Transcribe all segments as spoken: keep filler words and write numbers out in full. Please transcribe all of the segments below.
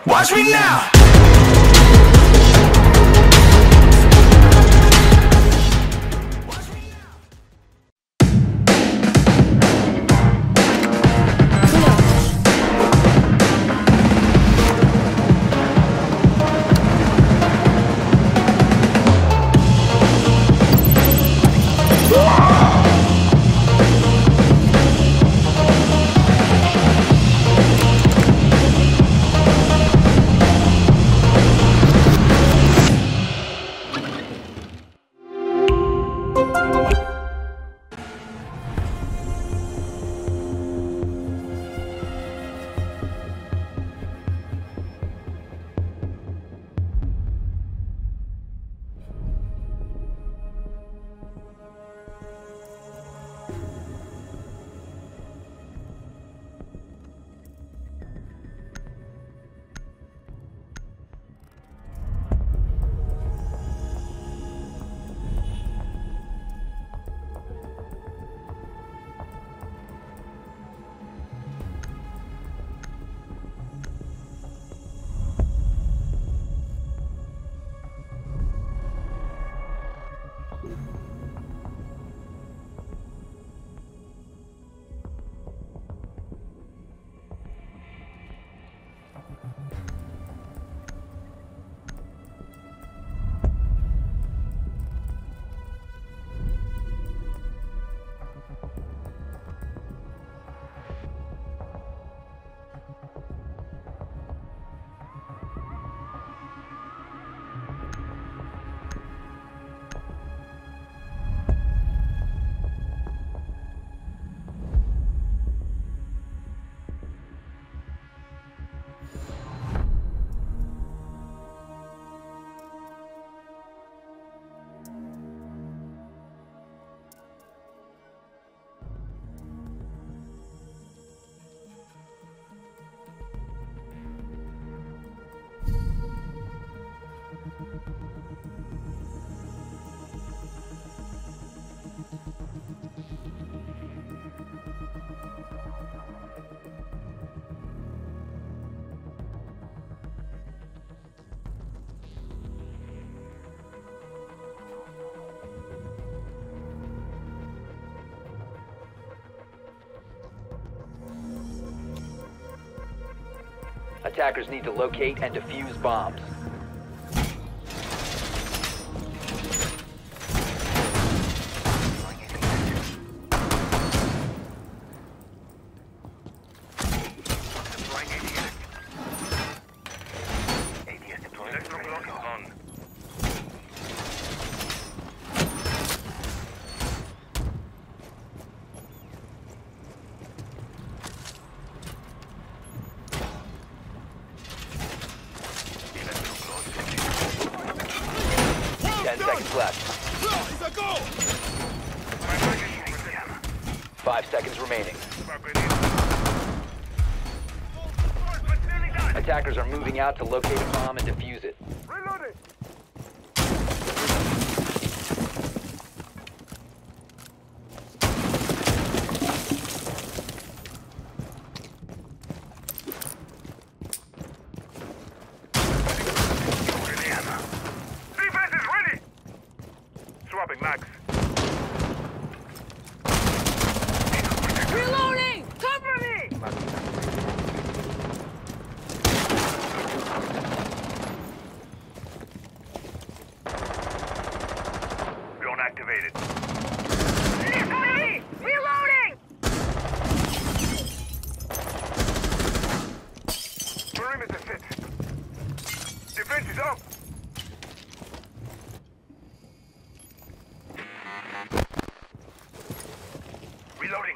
Watch me now. Attackers need to locate and defuse bombs. Ten seconds left. Five seconds remaining. Attackers are moving out to locate a bomb and defuse it. Reloading! Defense is ready! Swapping max. Reloading! Cover me! Drone activated. Reloading! Reloading! Perimeter set. Defense is up. Reloading.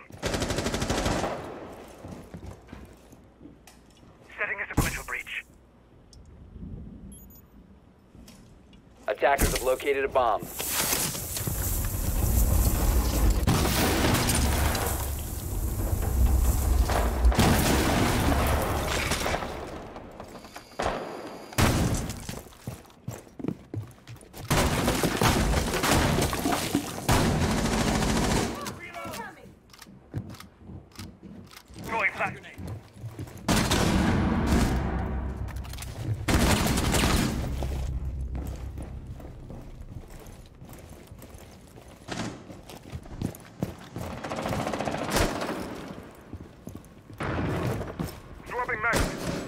Setting a sequential breach. Attackers have located a bomb. Throwing flash. Swapping mags.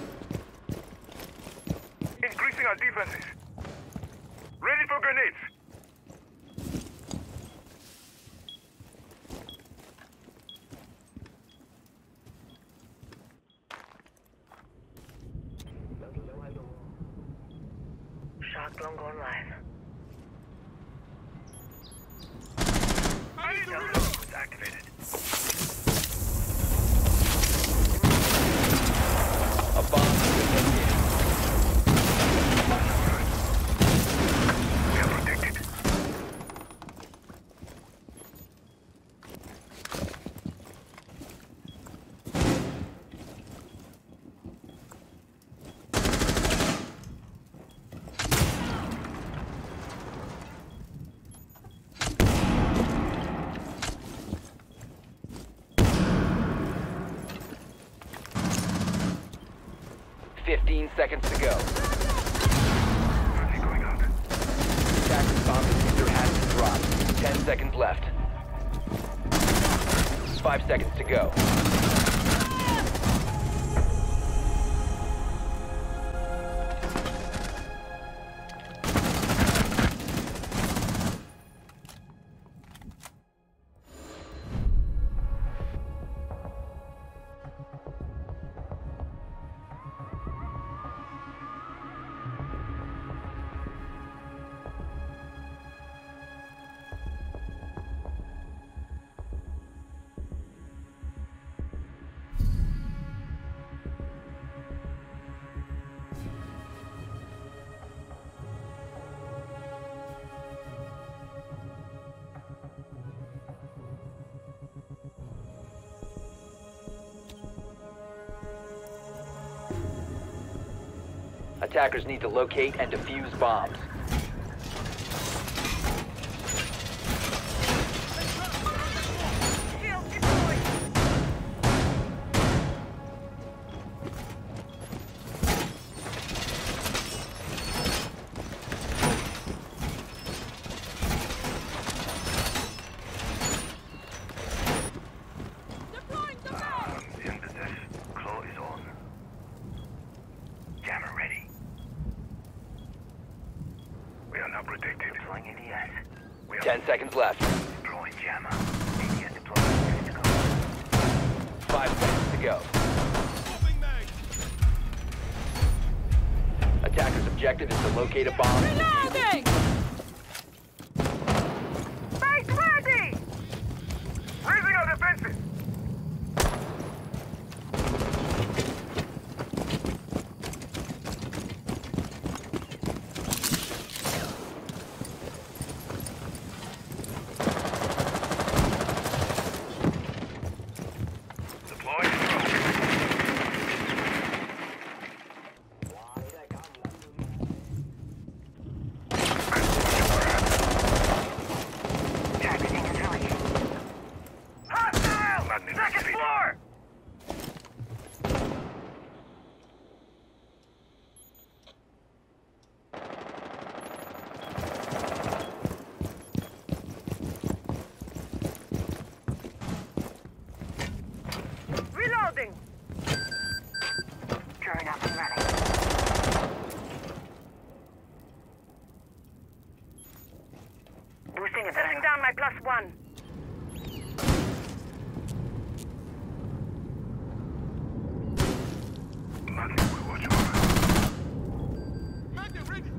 Increasing our defenses. Ready for grenades. Shock long online. I need to reload. Activated. A bomb has been located. We are protected. Fifteen seconds to go. Friendly going out. Attackers bomb diffuser has been dropped. Ten seconds left. Five seconds to go. Attackers need to locate and defuse bombs. Shield deployed. Deploying the map. The end of this. Claw is on. Jammer ready. We are now protected. Deploying A D S. We are Ten seconds left. deploying jammer. A D S deployed. Ready to go. Five seconds to go. Attackers' objective is to locate a bomb. Reloading! Base ready! Raising our defenses. Deploying Targeting is ready. hostile. Second floor. Reloading! Turn up and running. Boosting it. Setting down my plus one. Magnet, we watch over. Magnet ready.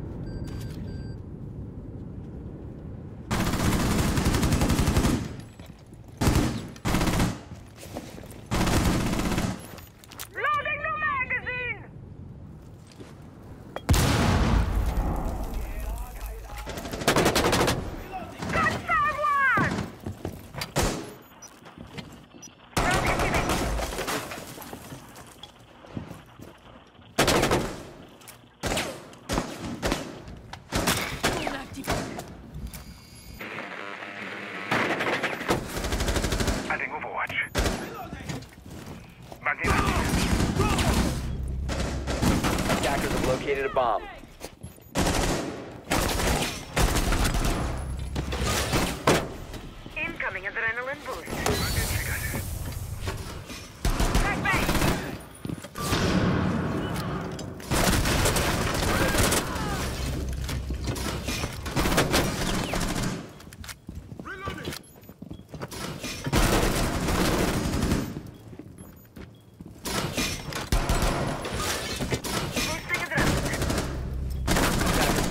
Loading new magazine! Got someone! Round activity. Adding Overwatch. Magnet. Attackers have located a bomb. Incoming adrenaline boost. Magnet triggered. Back, back!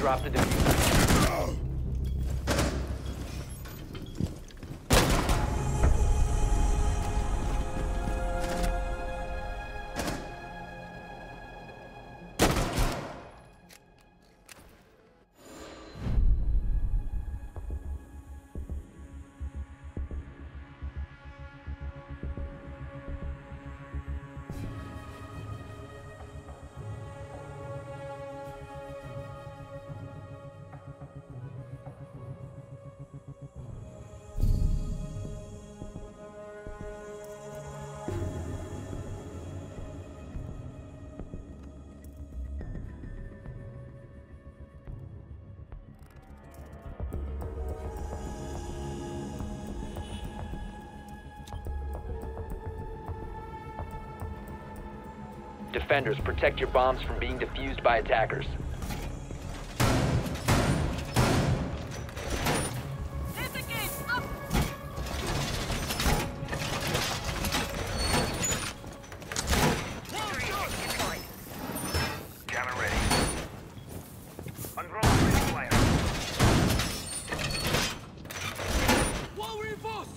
drop the diffuser. Defenders, protect your bombs from being defused by attackers. Camera ready. Unroll the flyer. Wall reinforced!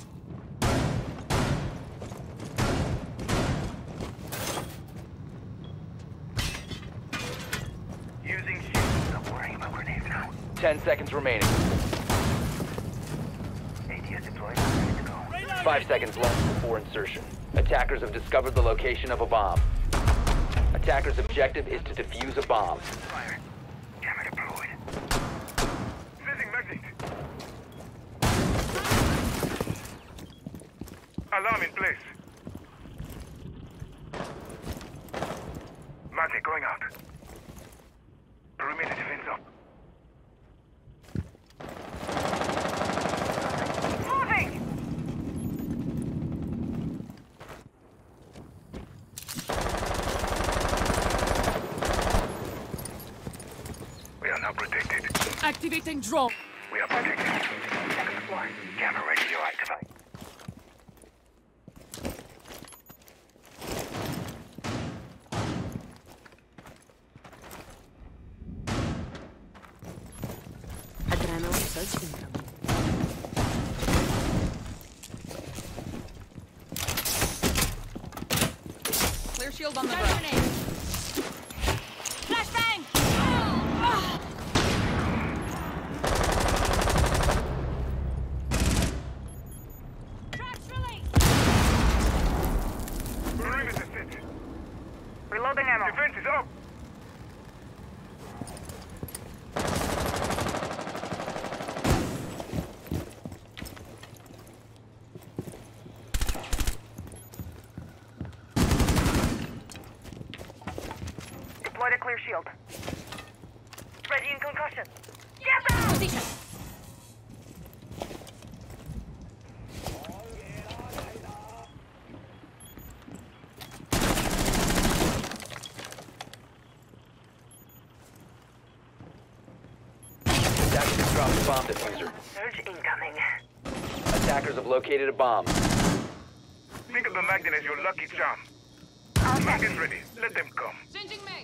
Using shield. Not worrying about grenades now. Ten seconds remaining. A T S deployed. Ready to go. Five seconds left before insertion. Attackers have discovered the location of a bomb. Attackers' objective is to defuse a bomb. Fire. Camera deployed. Sending magnet. Alarm in place. Magnet going out. Perimeter defense up. Moving! We are now protected. Activating drone. We are protected. Second floor. Camera ready to activate. Adrenaline surge incoming. Clear shield on the ground. Flashbang! Tracks released! Perimeter set. Reloading ammo. Defense is up. Deployed a clear shield. Ready in concussion. Get down! Position. Attackers have dropped a bomb diffuser. Surge incoming. Attackers have located a bomb. Think of the magnet as your lucky charm. Magnet's ready. Let them come. Changing mag.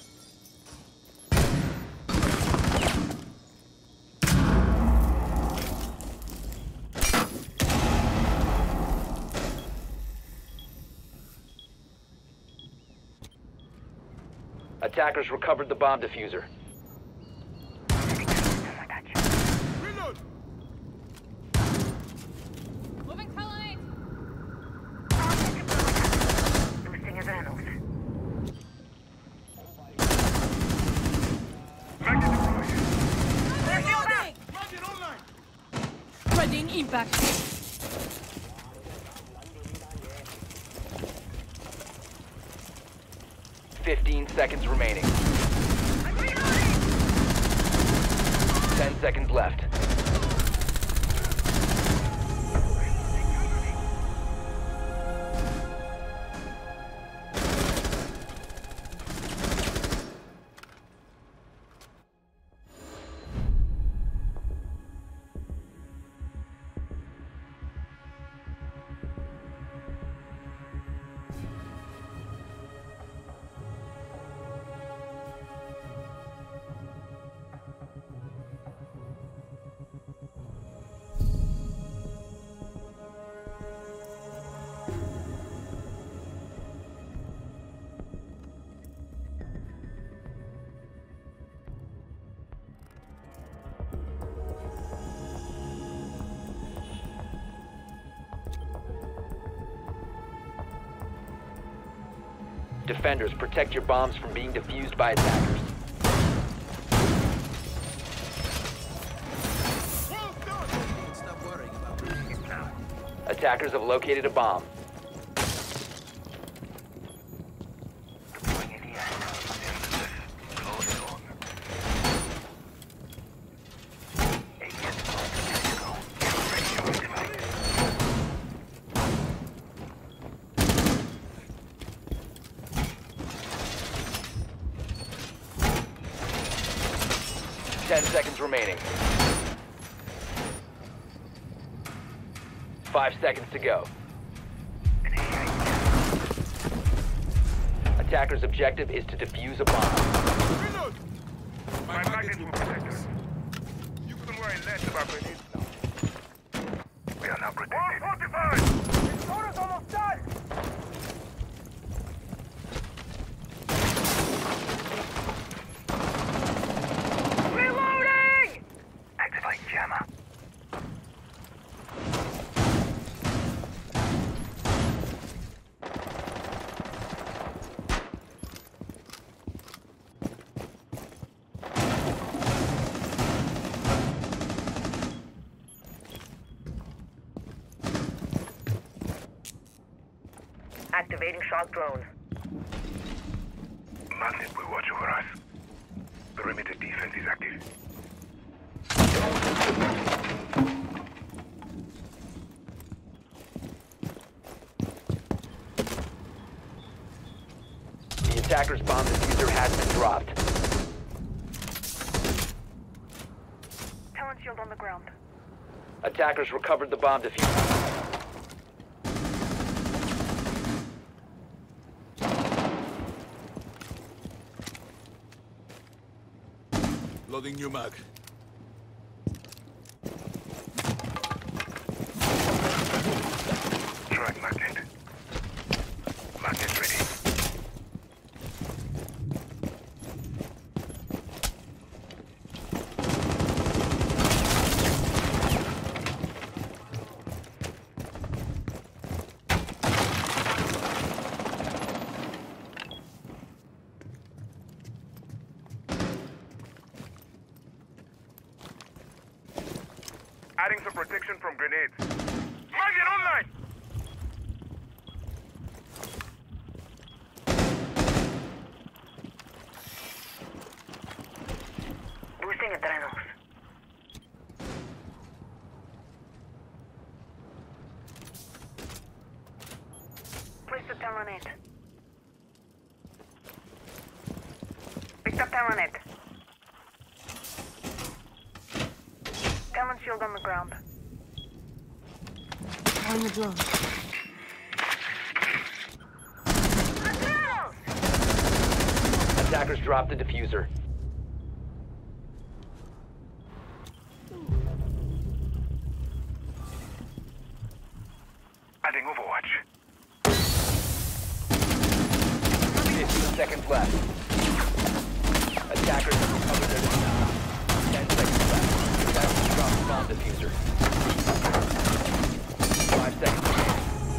Attackers recovered the bomb diffuser. Reload. Moving colonnade. Boosting adrenals. Magnet deployed. Clear shield out! Magnet online. Readying impact. Fifteen seconds remaining. I'm reloading! Ten seconds left. Defenders, protect your bombs from being defused by attackers. Stop worrying about it now. Attackers have located a bomb. Deploying A D S. Synthesis. Close on. A D S deployed to Mexico. Radio activated. Ten seconds remaining. Five seconds to go. Attacker's objective is to defuse a bomb. Reload! My magnets will protect us. You can worry less about grenades now. We are now protected. one forty-five! This order's almost done! Reloading! Activate jammer. Activating shock drone. Magnet will watch over us. Perimeter defense is active. The attacker's bomb diffuser has been dropped. Talent shield on the ground. Attackers recovered the bomb diffuser. Loading new mag. Track magnet. Magnet ready. Adding some protection from grenades. Magnet online! Boosting adrenals. Place the Talonite. Picked up Talonite. Talon shield on the ground. On the drone. Adrenals! Attackers dropped the diffuser. Adding Overwatch. fifteen seconds left. Attackers have recovered their diffuser. ten seconds left. Attackers dropped the bomb diffuser. Five seconds remaining.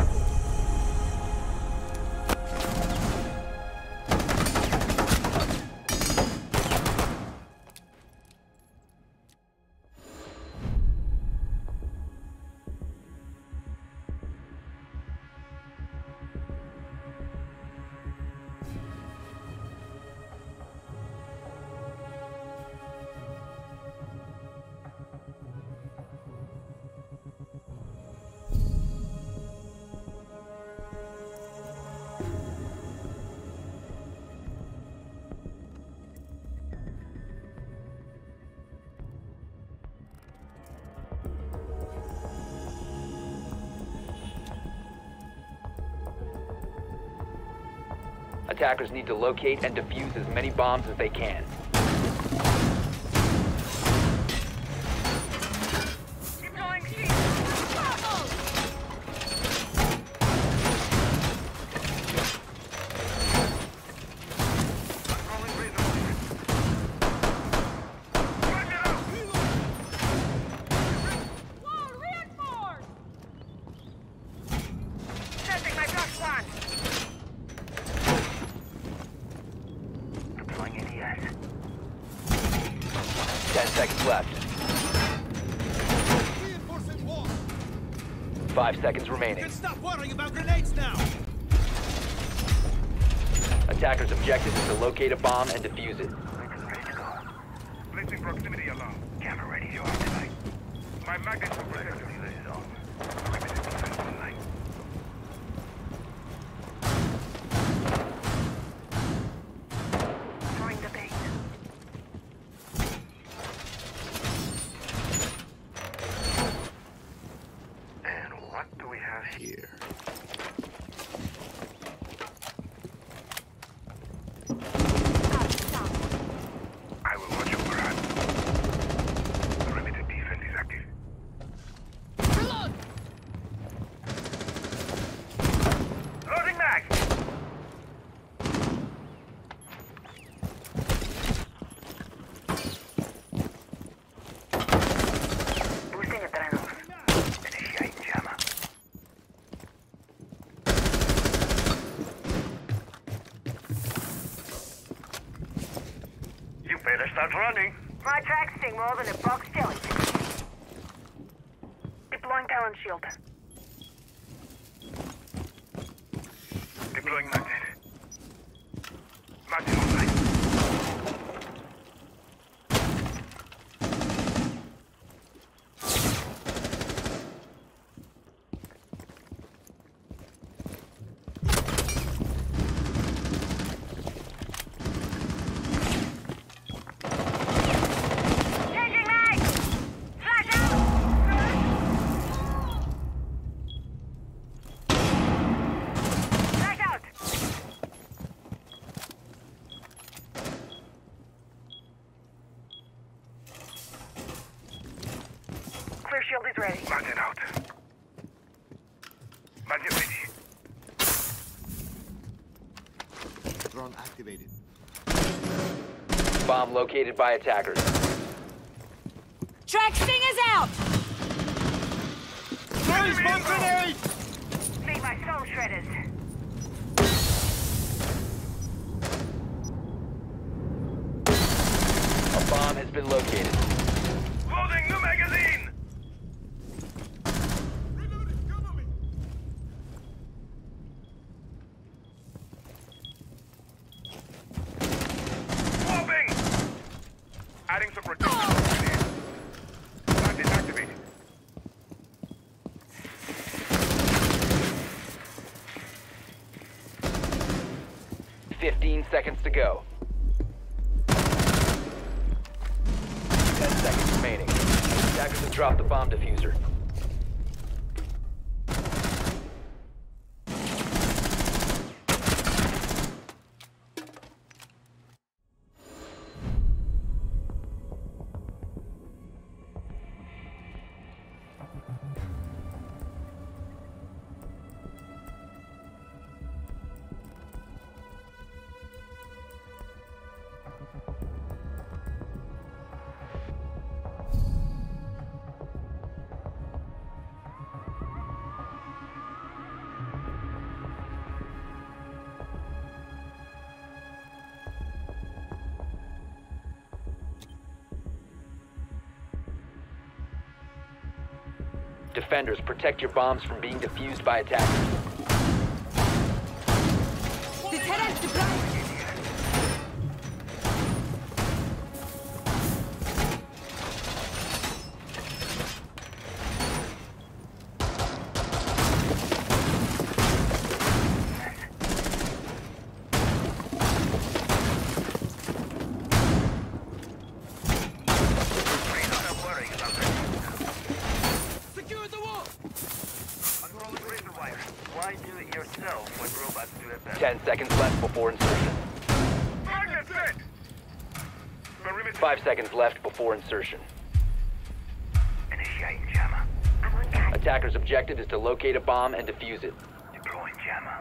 Attackers need to locate and defuse as many bombs as they can. Deploying shield. Rolling razor blade. Magnet out! Wall reinforced! Setting my flash one. Ten seconds left. Five seconds remaining. Can stop worrying about grenades now. Attackers' objective is to locate a bomb and defuse it. Ready to go. Placing proximity alarm. Camera ready to activate. My magnets will protect us. This is on. Limited defense online. Throwing the bait. And what do we have here? I will watch over us. Perimeter defense is active. Reload! Loading mag! Boosting adrenaline. Initiate jammer. You better start running. My tracks sting more than a box jellyfish. Deploying talent shield. Deploying magnet. Magnet online. Changing mag! Flash out! Flash out! Clear shield is ready. Magnet out. Magnet ready. Drone activated. Bomb located by attackers. Track sting is out! Feed my soul shredders. A bomb has been located. Loading new magazine! Swapping! Adding some protection. Magnet activated. Fifteen seconds to go. Ten seconds remaining. Attackers have dropped the bomb diffuser. Defenders, protect your bombs from being defused by attackers. Deterrent deployed! Stop worrying about that. Secure the wall. Unroll the razor wire. Why do it yourself when robots do it better? Ten seconds left before insertion. Magnet set! Perimeter. Five seconds left before insertion. Initiating jammer. I'm on tag. Attackers' objective is to locate a bomb and defuse it. Deploying jammer.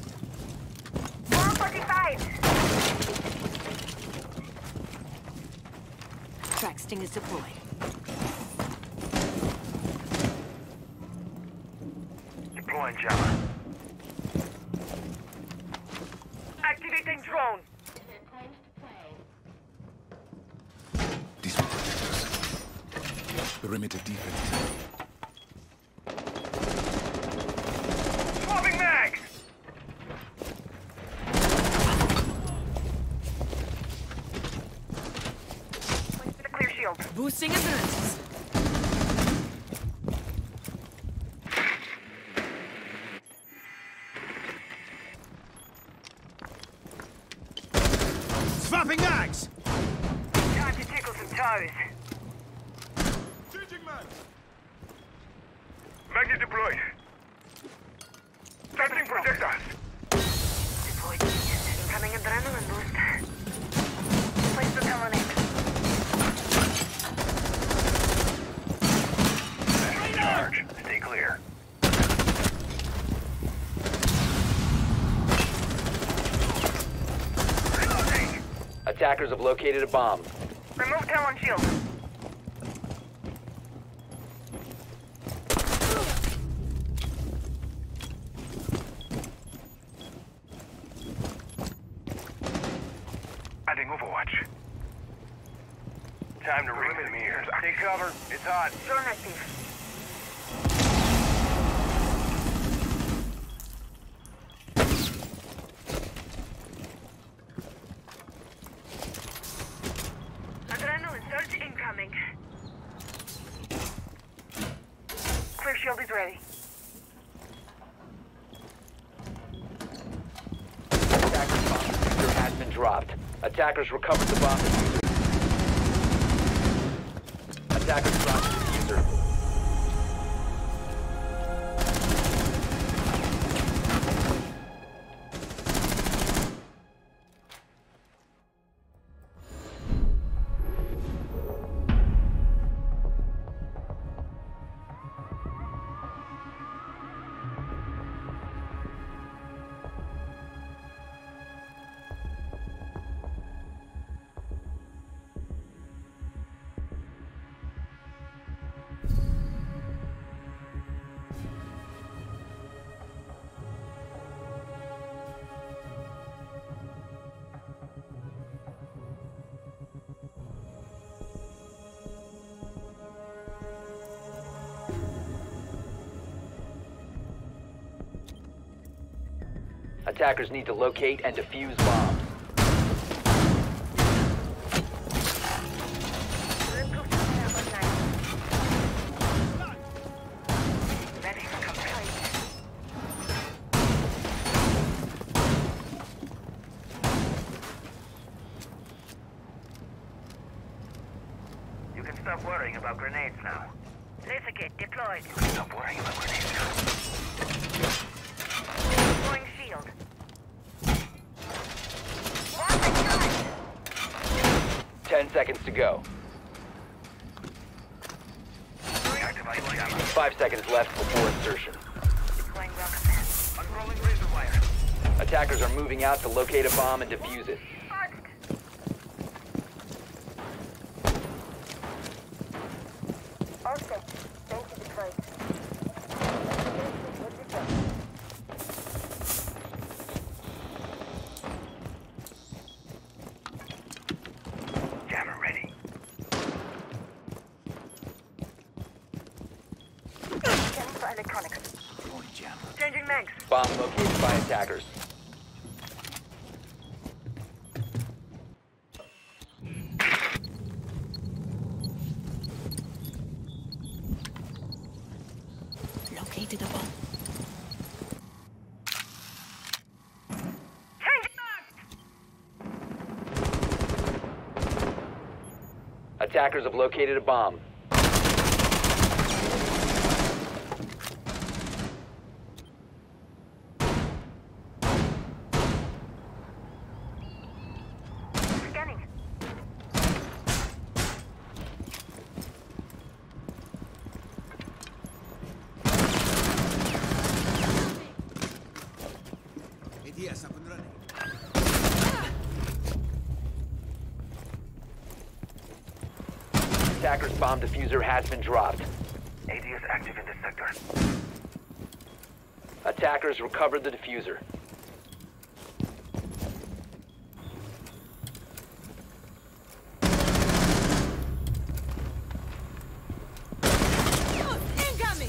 four forty-five. Track sting is deployed. Deploying jammer. Activating drone. These will protect us. Perimeter defense. Swapping mag! The clear shield. Boosting endurance. Swapping mags! Time to tickle some toes. Changing mag! Mag is deployed. Starting projectiles. Deployed. Incoming adrenaline boost. Place the colony. Charge. Stay clear. Reloading! Attackers have located a bomb. Remove Talon shield. Adding Overwatch. Time to ring some ears. Take cover. It's hot. Drone active. Adrenaline surge incoming. Clear shield is ready. Attacker's bomb diffuser has been dropped. Attackers recovered the bomb diffuser. Attackers dropped the diffuser. Attackers need to locate and defuse bombs. Ready for complete. You can stop worrying about grenades now. Laser gate deployed. You can stop worrying about grenades now. Deploying shield. Launching shot. Ten seconds to go. Activate jammer. Five seconds left before insertion. Deploying rocket. Unrolling razor wire. Attackers are moving out to locate a bomb and defuse it. Also, thank you, Detroit. Jammer ready. Scanning for electronics. Deploying jammer. Changing mags. Bomb located by attackers. Located a bomb. Changing mags. Attackers have located a bomb. Scanning. A D S up and running. Attacker's bomb diffuser has been dropped. A D is active in this sector. Attackers recovered the diffuser. Incoming!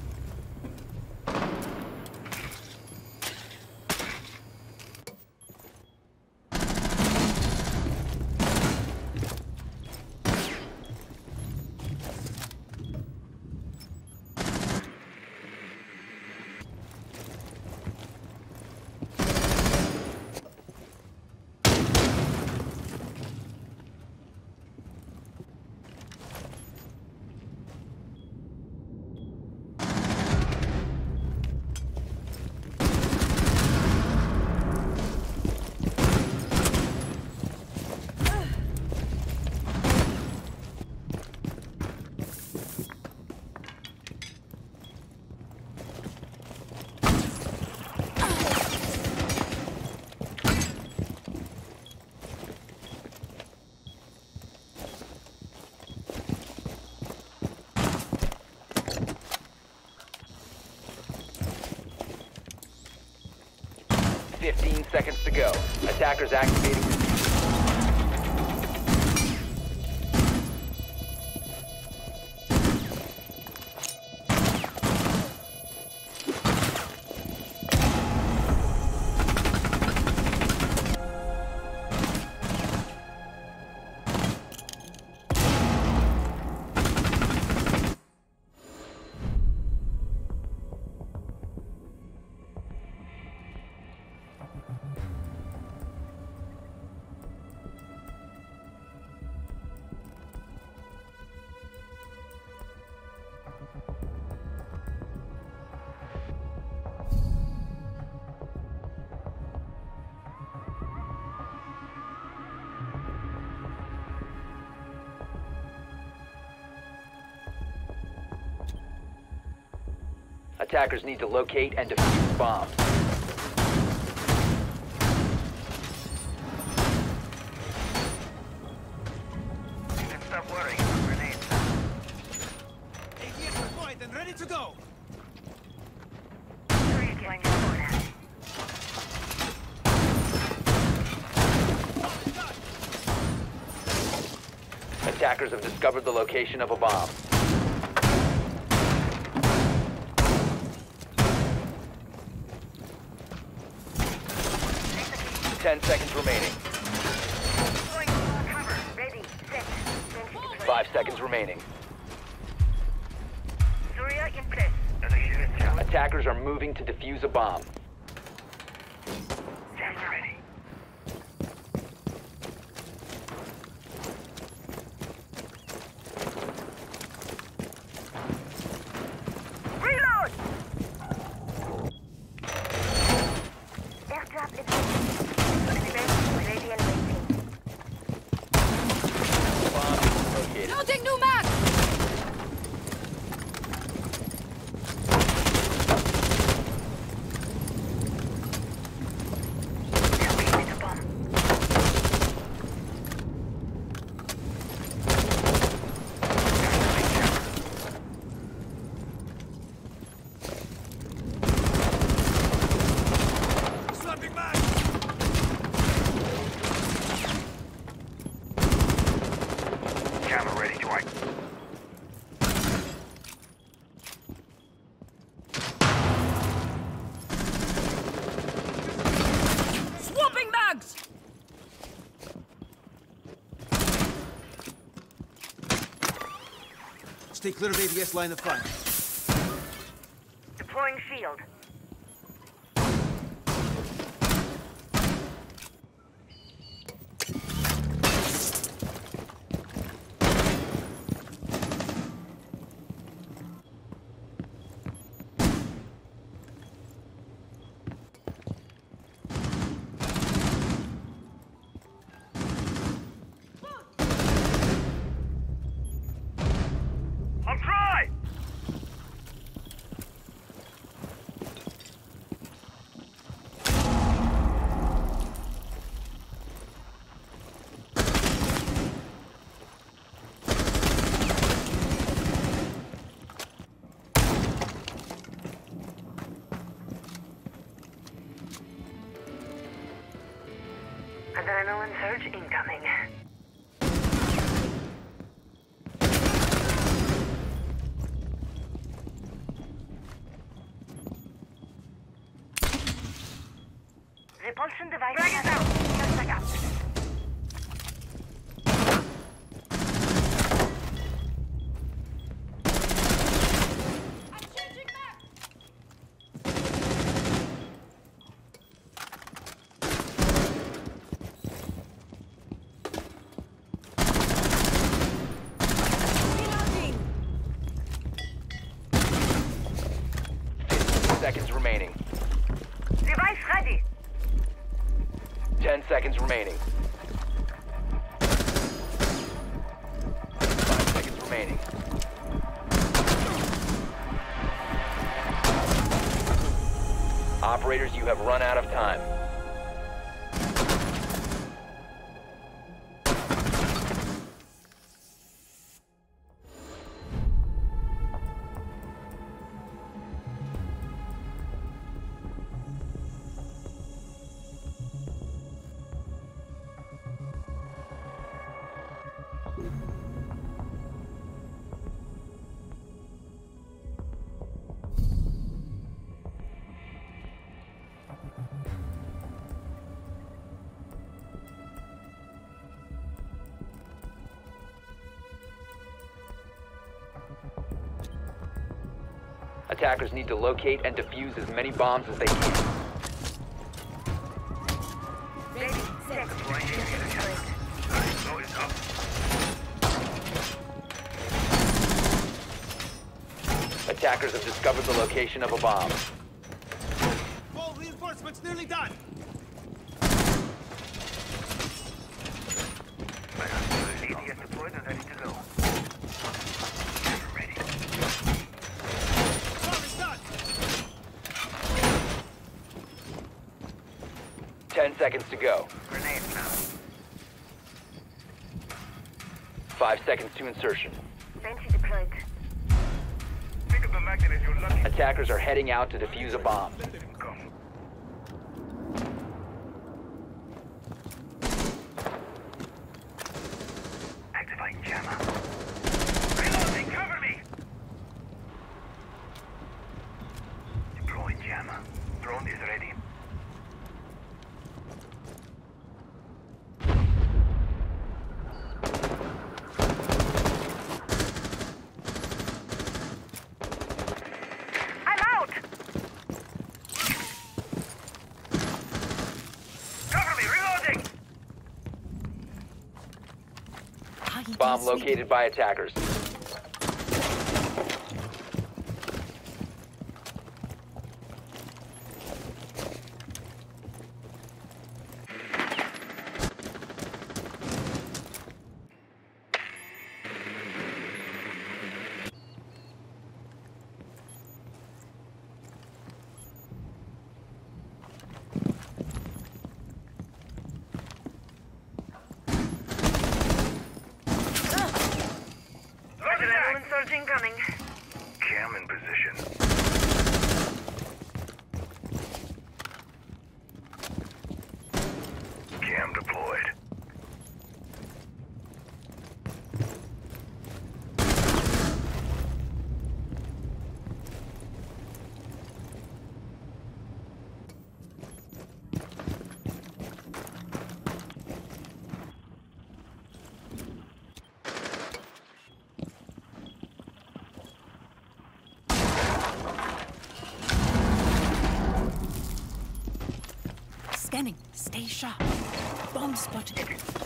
fifteen seconds to go. Attackers activating diffuser. Attackers need to locate and defuse the bomb. You can stop worrying about grenades. A D S deployed and ready to go. Three going forward. Attackers have discovered the location of a bomb. Ten seconds remaining. Going for cover. Ready, set. Five seconds remaining. Surya in place. Initiated challenge. Attackers are moving to defuse a bomb. Stand ready. Reload! Airdrop is ready and waiting. Bomb is located. Loading new mag! Located a bomb. Swapping back. Camera ready, Dwight. Swapping mags! Stay clear of A D S line of fire. Deploying shield. I'm dry! Adrenaline surge incoming. Repulsion device. Drag it down. Just like us. I'm changing back. Reloading. fifteen seconds remaining. Device ready. ten seconds remaining. five seconds remaining. Operators, you have run out of time. Attackers need to locate and defuse as many bombs as they can. Ready, set. No, it's up. Attackers have discovered the location of a bomb. Full reinforcements nearly done. A D S deployed and ready to go. Ready. Bomb is done. Ten seconds to go. Grenade now. Five seconds to insertion. Sentry deployed. Pick up the magnet as you're lucky. Attackers are heading out to defuse a bomb. Go. Activating jammer. Reloading, cover me! Deploying jammer. Drone is ready. I'm out! Cover me, reloading! Bomb located by attackers. Adrenaline surge incoming. Cam in position. Cam deployed. Scanning. Stay sharp. Bomb spotted.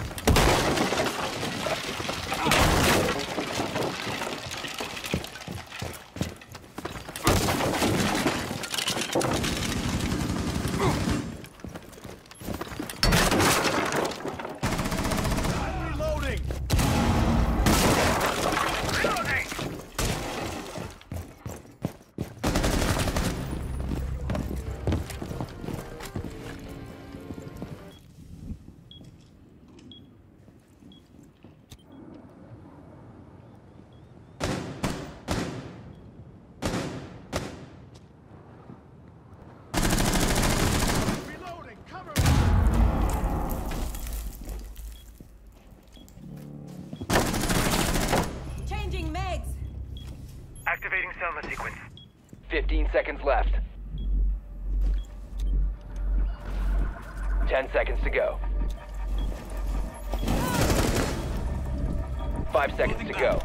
Reloading. Reloading! Activating Selma sequence. fifteen seconds left. ten seconds to go. five seconds to go.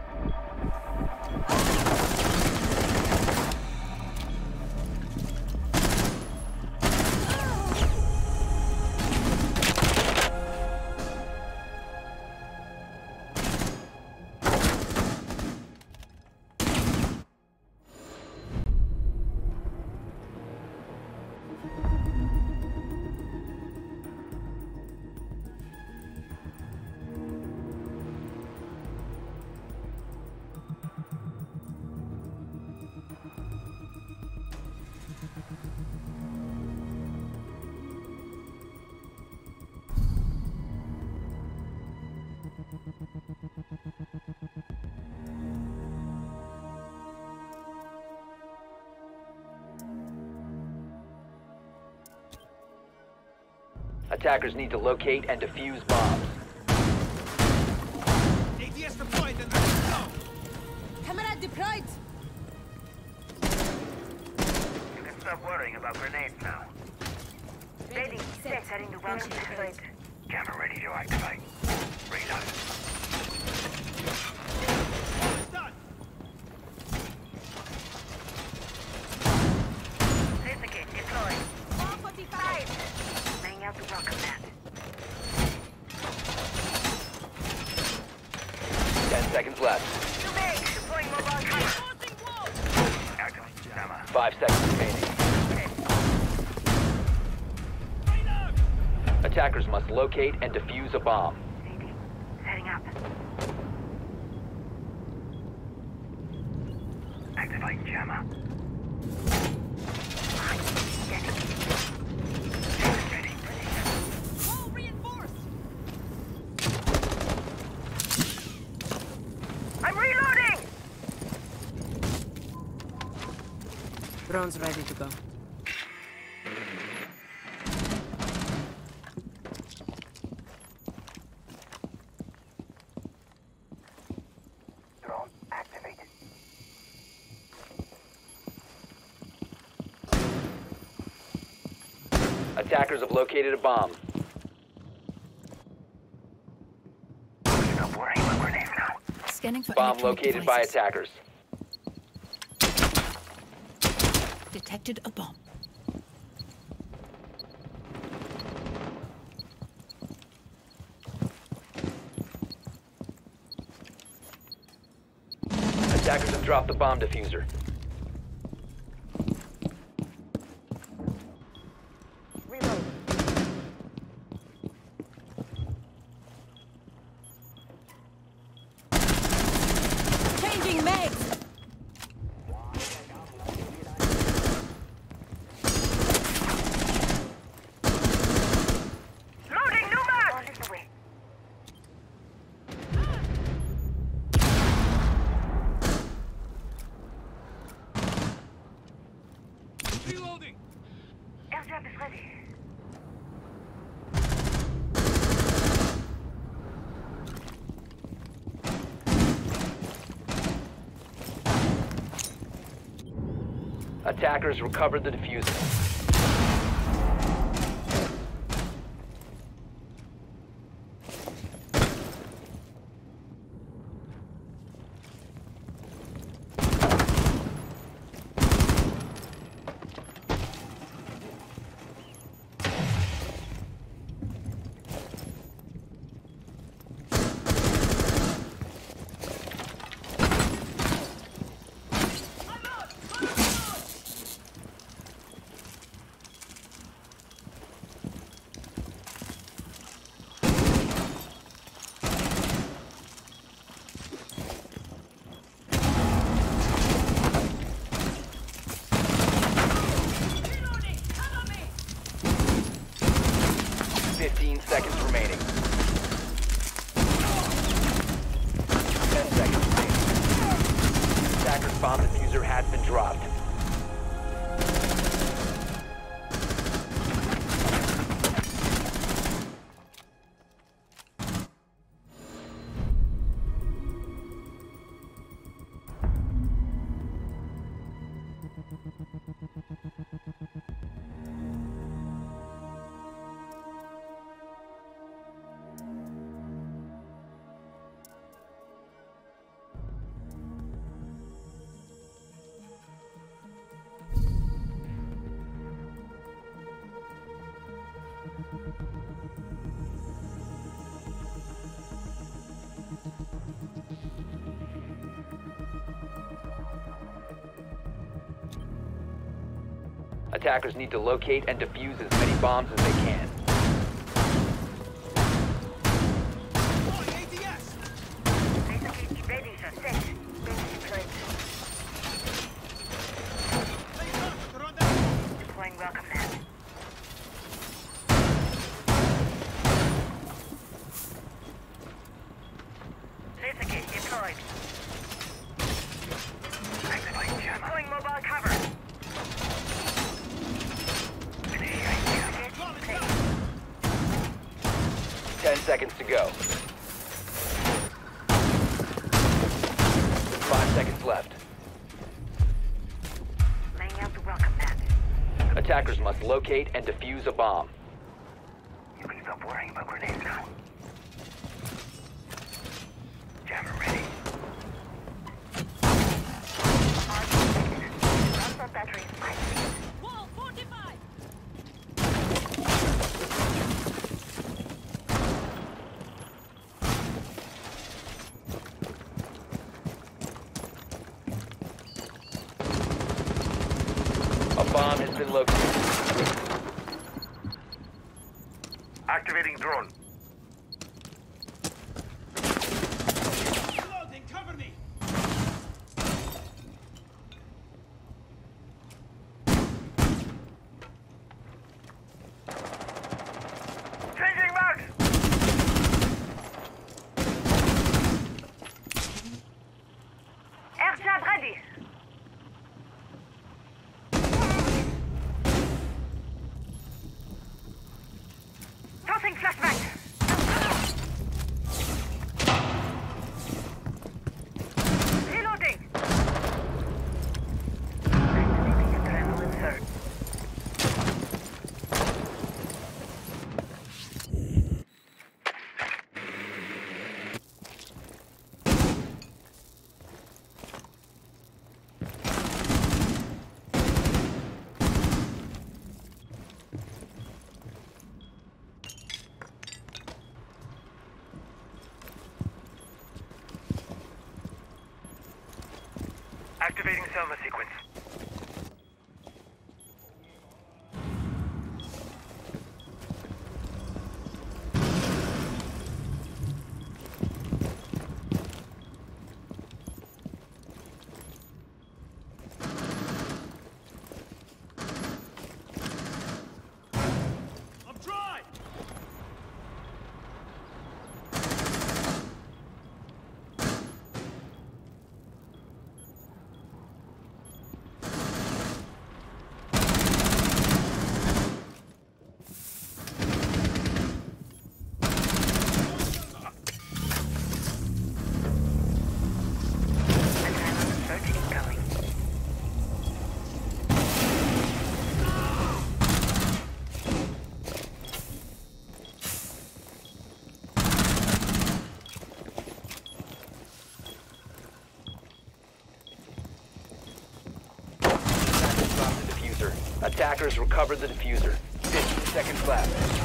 Attackers need to locate and defuse bombs. A D S deployed and let's go! Camera deployed. You can stop worrying about grenades now. Ready, set, setting the welcome site. Camera ready to activate. Reload. Done! Desiccate, deploy. four forty-five. Laying out the welcome mat. ten seconds left. New mag, deploying mobile cover. Activate Selma. five seconds remaining. Attackers must locate and defuse a bomb. C D, setting up. Activating jammer. Ready. Wall reinforced. I'm reloading! Drone's ready to go. Drone activated. Attackers have located a bomb. Stop worrying about grenades now. Scanning for Bomb electronic located by devices. attackers. Detected a bomb. Attackers have dropped the bomb diffuser. Reload. Changing mags. Loading new mag! On this way. Reloading! Airdrop is ready. Attackers recovered the diffuser. Attackers need to locate and defuse as many bombs as they can. Ready for set. Deployed. Deploying welcome mat. Laser gate deployed. Activating jammer. Deploying mobile cover. Ten seconds to go. Five seconds left. Laying out the welcome mat. Attackers must locate and defuse a bomb. You can stop worrying about grenades now. Jammer ready. Transport battery is five. Wall fortified. A bomb has been located. Activating drone. Reloading, cover me! Changing mags! Air jab ready. Tossing flashback. Reloading. Activating adrenaline surge. Activating Selma sequence. I'm dry! Adrenaline surge incoming. Attackers dropped the diffuser. Attackers recovered the diffuser. fifteen seconds left.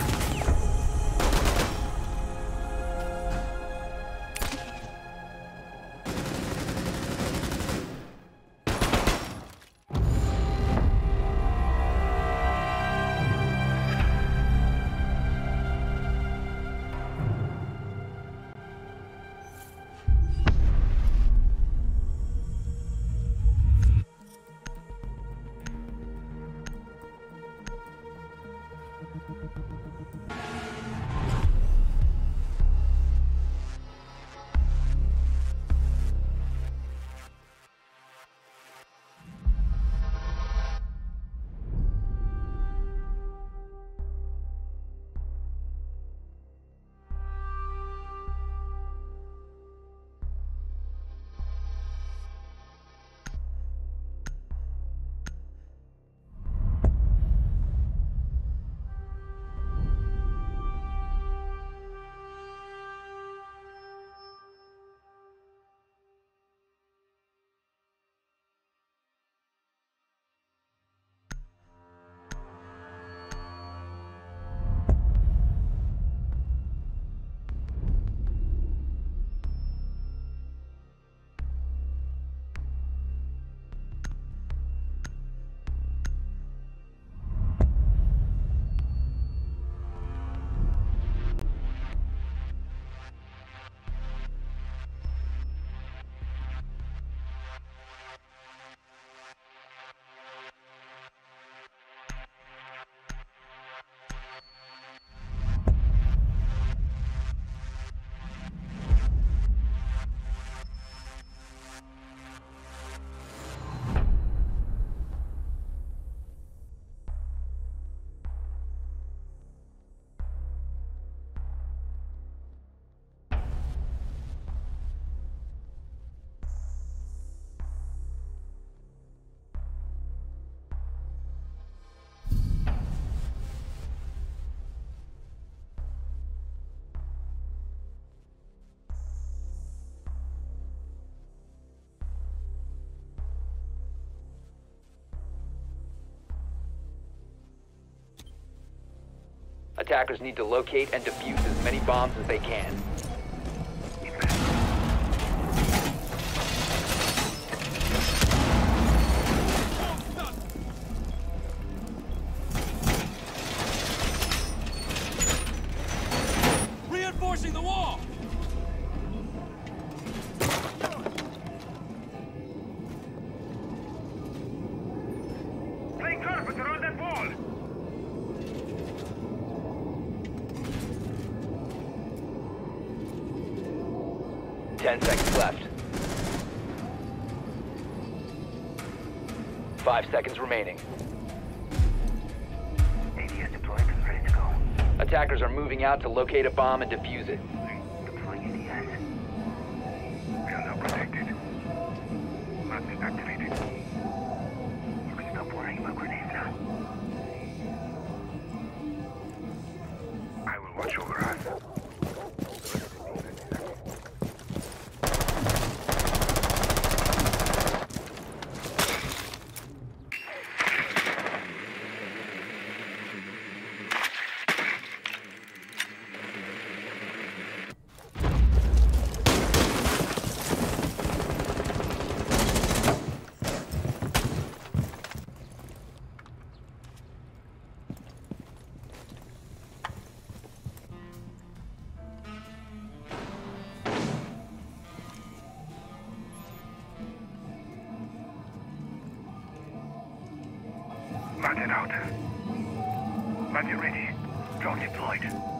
Attackers need to locate and defuse as many bombs as they can. Reinforcing the wall! Play carpet around that wall! Ten seconds left. Five seconds remaining. A D S deployed and ready to go. Attackers are moving out to locate a bomb and defuse it. Deploying A D S. We are now protected. Magnet activated. You can stop worrying about grenades now. I will watch over us. Magnet out. Magnet ready. Drone deployed.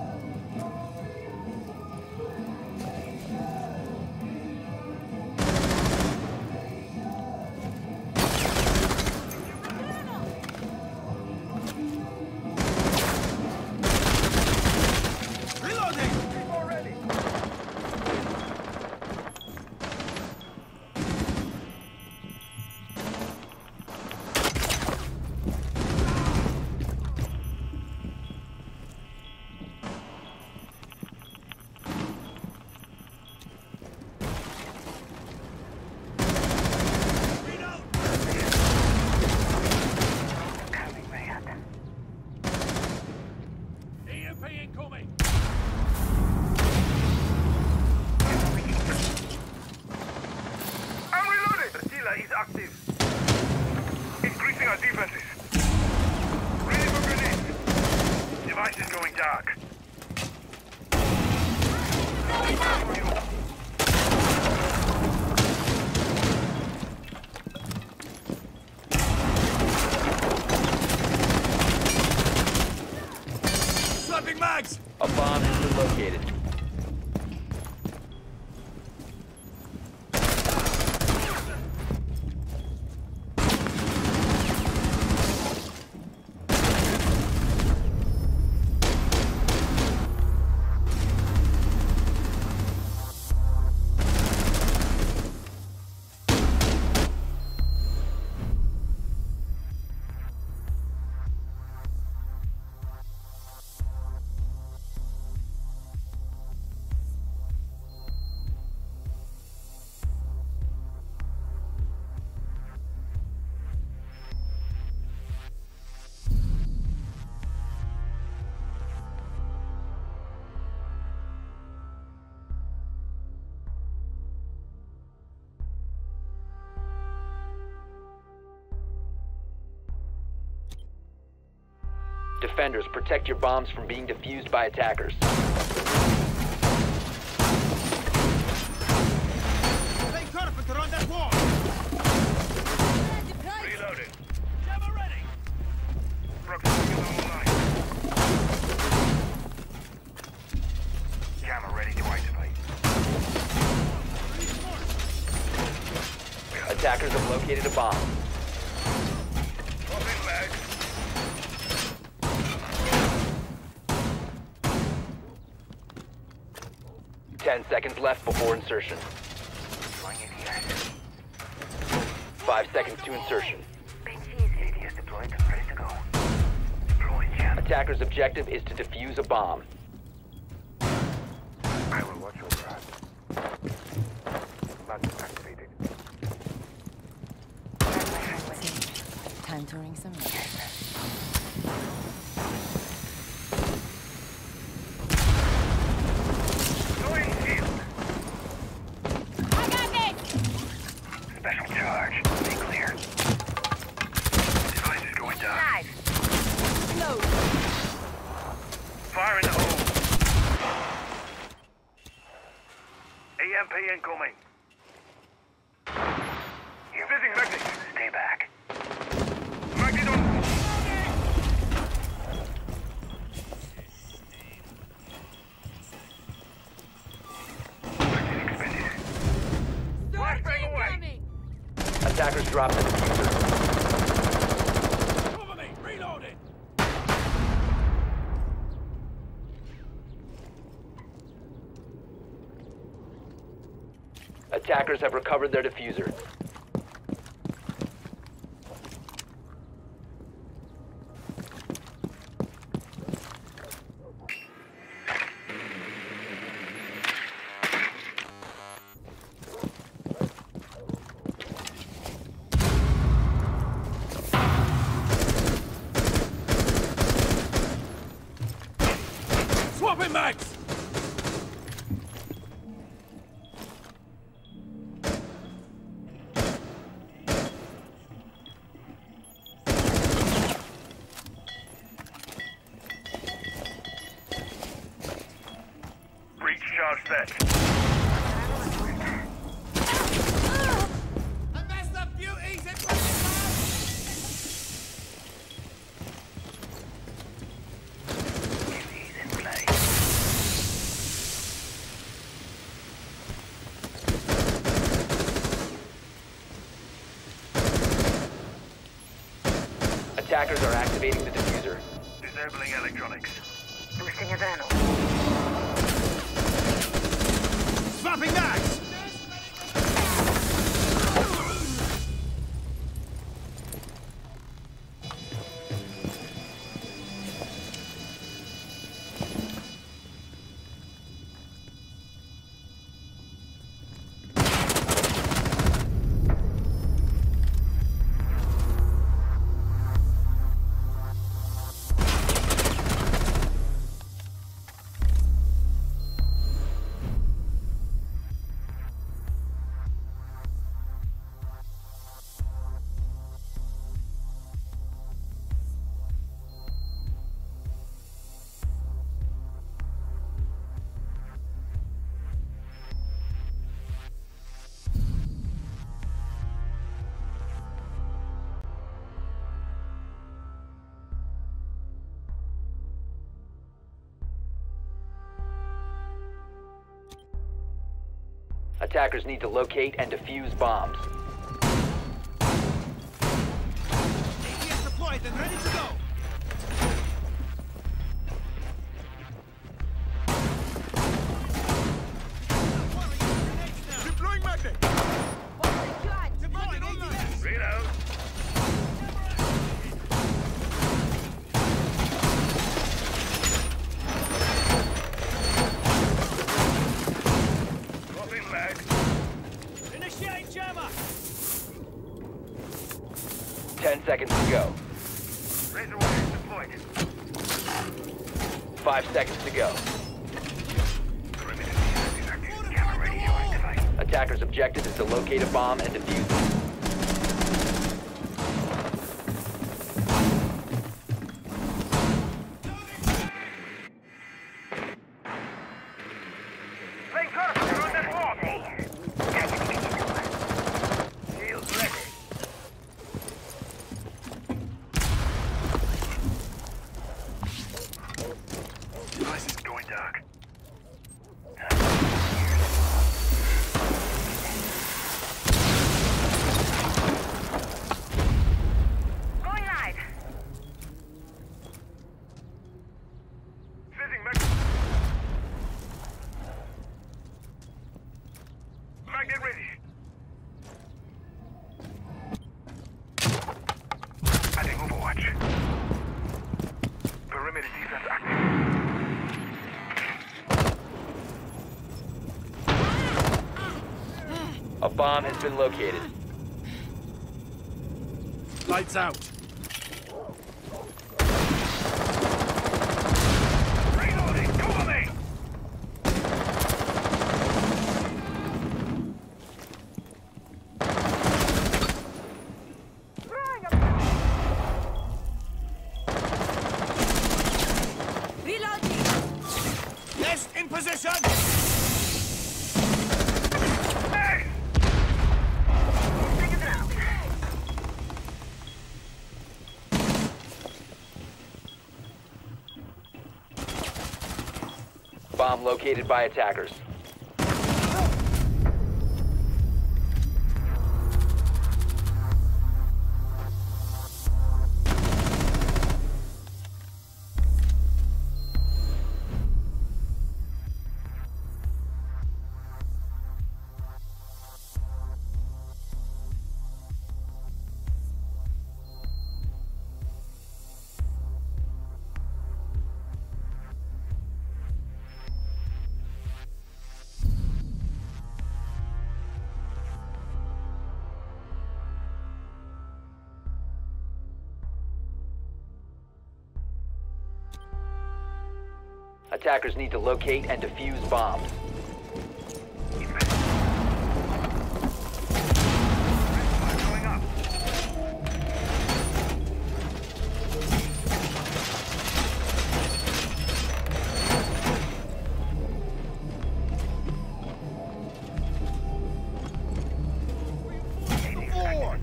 A bomb has been located. Defenders, protect your bombs from being defused by attackers. Play carpet around that wall! Reloaded. Jammer ready. Proximity is online. Jammer ready to activate. Attackers have located a bomb. Open leg. Ten seconds left before insertion. Deploying A D S. Five seconds to insertion. A D S deployed and ready to go. Deploying jam. Attacker's objective is to defuse a bomb. I will watch over us. Magnet activated. Time to ring some. E M P incoming. Using magnet. Stay back. Magnet on. Magnet expended. Flashbang away. Incoming! Attackers dropped the diffuser. Cover me! Reloading! Attackers have recovered their diffuser. Swapping mags! Breach charge set. And that's the beauties in He's in play. Attackers are activating the diffuser. Disabling electronics. Boosting adrenal. Swapping mags! Attackers need to locate and defuse bombs. A T S deployed and ready to go! Deploying magnet! Deploying A T S! Reload. Dropping mag. Initiate jammer! Ten seconds to go. Razor wire deployed. Five seconds to go. Perimeter defense active. Camera ready to activate. Attackers' objective is to locate a bomb and defuse it. Plane cutter, you're on that wall. Shields ready. Device is going dark. Going live. Fizzing mag. Magnet ready. Adding overwatch. Perimeter defense active. A bomb has been located. Lights out! Reloading, cover me! Reloading! Nest in position! located by attackers. Attackers need to locate and defuse bombs. Going up. Four.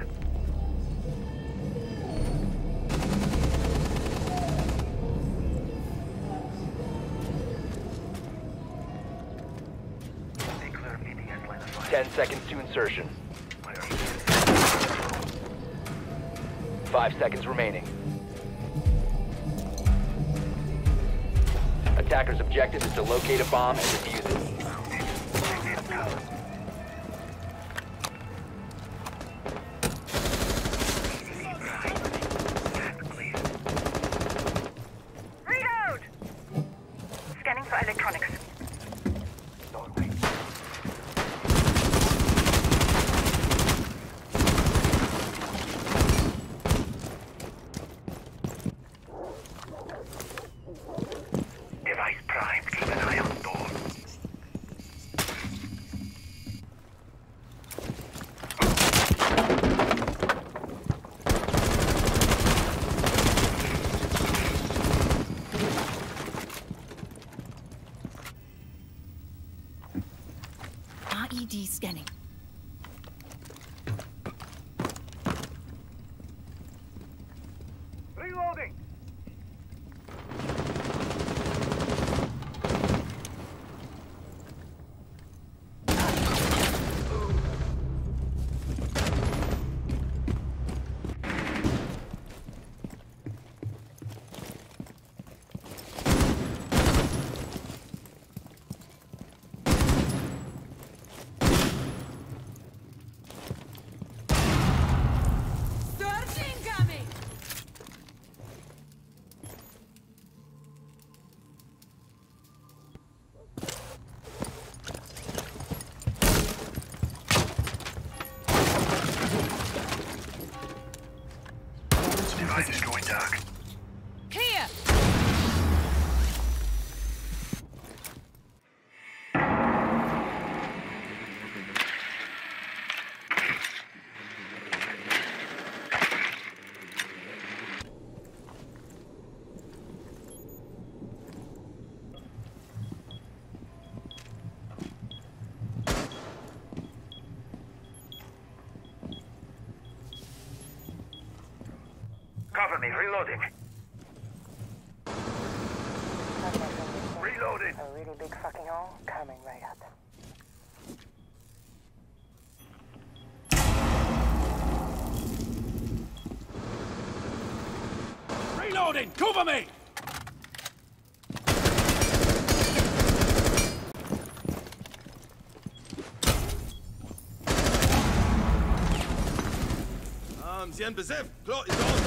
Ten seconds to insertion. Five seconds remaining. Attacker's objective is to locate a bomb and defuse it. Reload! Scanning for electronics. Device primed. Keep an eye on door. R E D scanning. Reloading. Search incoming! Device is going dark. Clear! Cover me. Reloading. Reloading. A really big fucking hole coming right up. Reloading! Cover me! Um, Sie haben besetzt. Klar, ist on.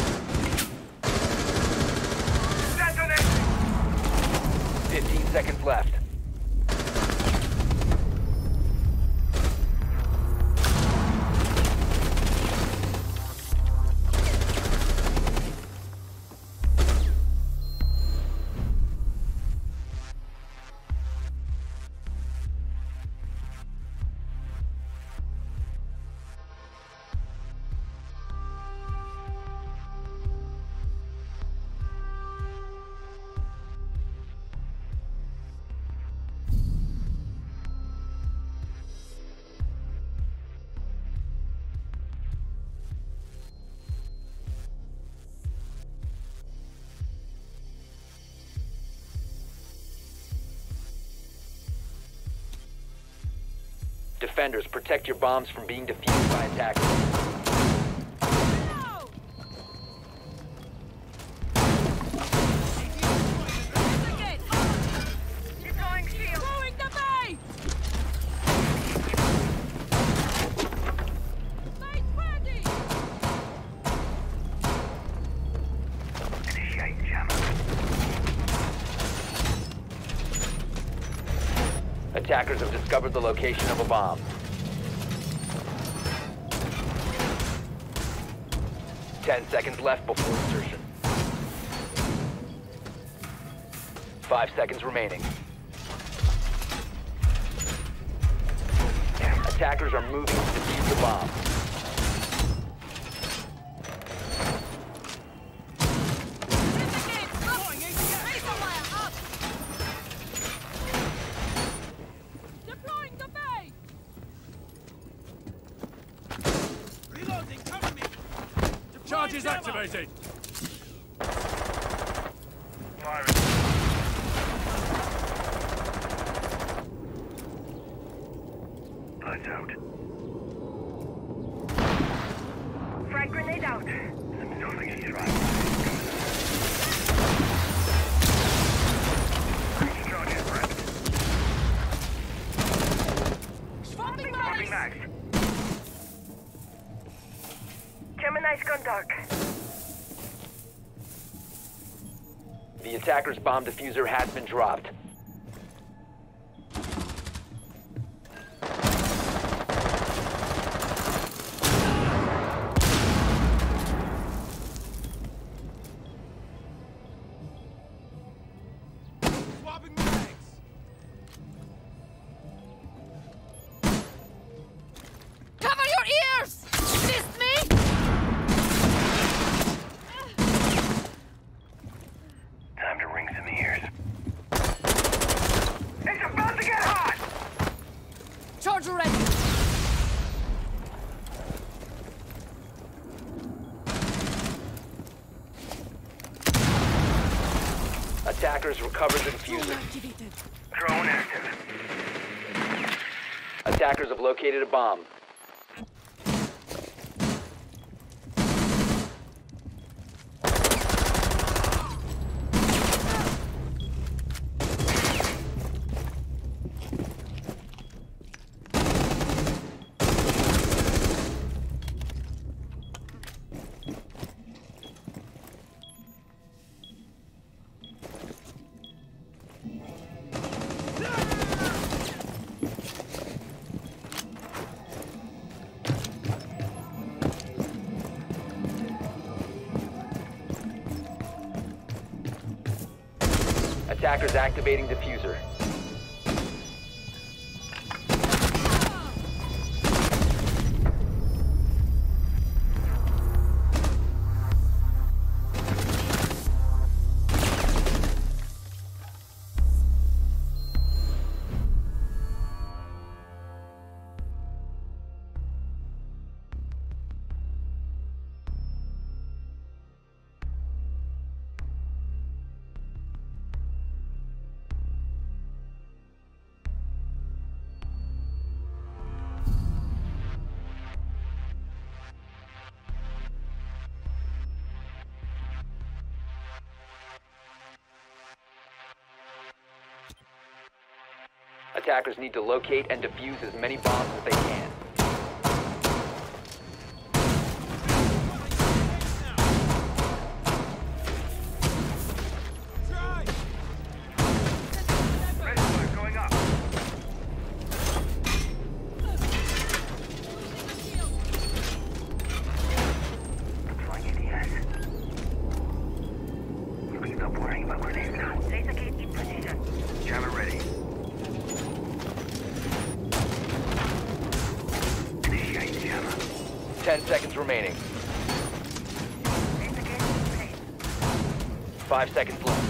Detonate! Fifteen seconds left. Defenders, protect your bombs from being defused by attackers. No! Investigate! Deploying shield. Throwing the bait! Bait ready! Initiate jammer. Attackers have discovered the location of a bomb. Ten seconds left before insertion. Five seconds remaining. Attackers are moving to defuse the bomb. Investigate! Up! Razor wire up! Deploying the bait! Reloading, cover me! Charges activated! Firing. Lights out. Frag grenade out. Nothing is right. Charges prepped. Swapping Dropping mags! mags. Gemini's gone dark. The attacker's bomb diffuser has been dropped. Swapping mags! Cover your ears! Missed me? Time to ring some ears. It's about to get hot! Charger ready! Attackers recovered the diffuser. Activated. Drone active. Attackers have located a bomb. Attackers activating diffuser. Attackers need to locate and defuse as many bombs as they can. Try! Red alert going up. Deploying A D S. You can stop worrying about grenades now. Laser gate in position. Jammer ready. Initiate jammer. Ten seconds remaining. Laser gate in place. Five seconds left.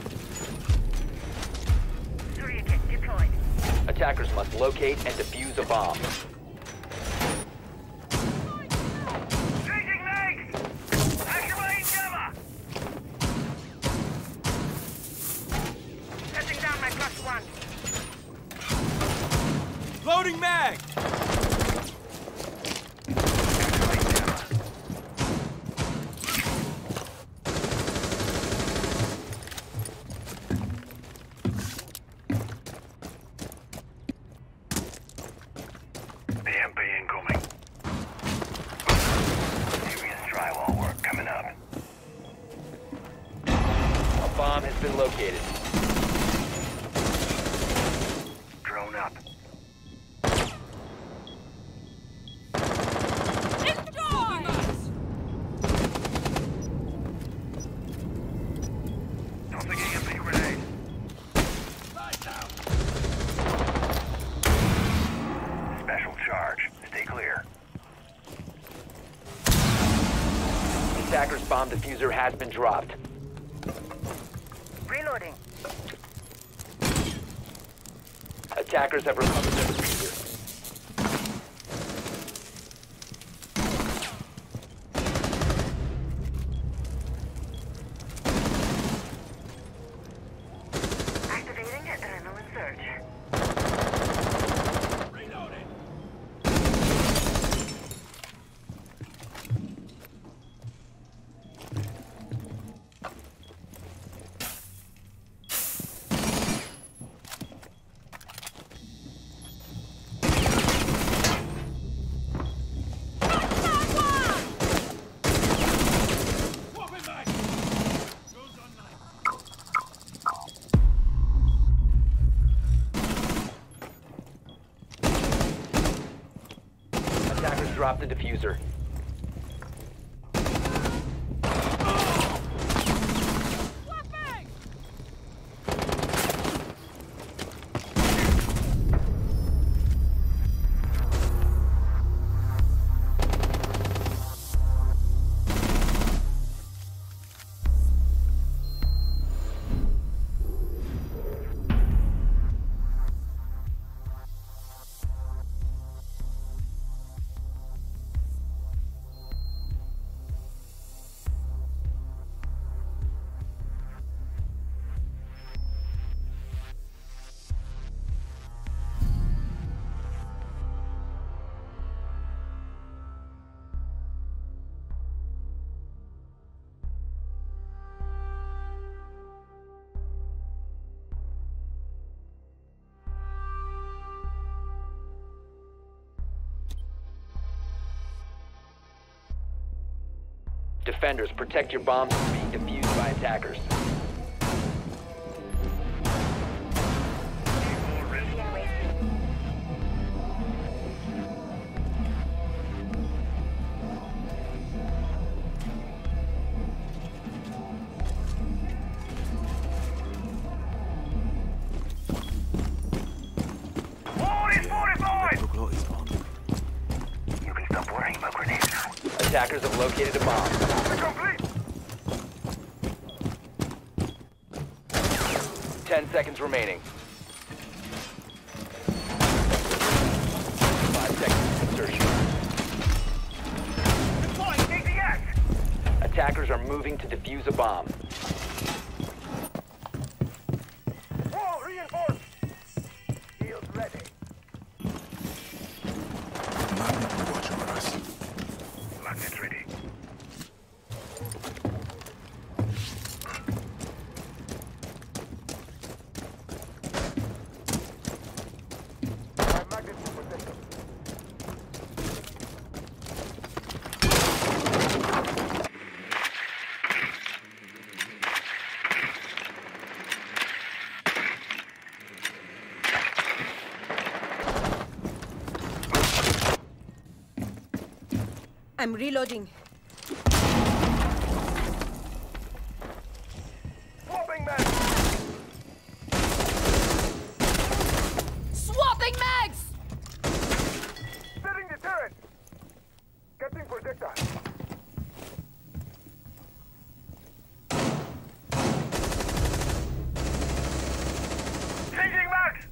Surya kit deployed. Attackers must locate and defuse a bomb. Changing legs! Activating jammer! Setting down my plus one. Loading mag! B M P incoming. Serious drywall work coming up. A bomb has been located. Drone up. Tossing E M P grenade. Special charge. Stay clear. The attacker's bomb diffuser has been dropped. Reloading. Attackers have recovered the diffuser. Activating adrenaline surge. Reloading. Swapping mag. Goes online. Attackers dropped the diffuser. Swapping! Defenders, protect your bombs from being defused by attackers. Wall is fortified! You can stop worrying about grenades now. Attackers have located a bomb. Complete! Ten seconds remaining. Five seconds to insertion. Deploying A D S! Attackers are moving to defuse a bomb. Wall reinforced! Shield ready. Magnets ready. My magnets will protect them. I'm reloading. Swapping mag! Swapping mags! Setting the turret! Getting projectile. Changing mags!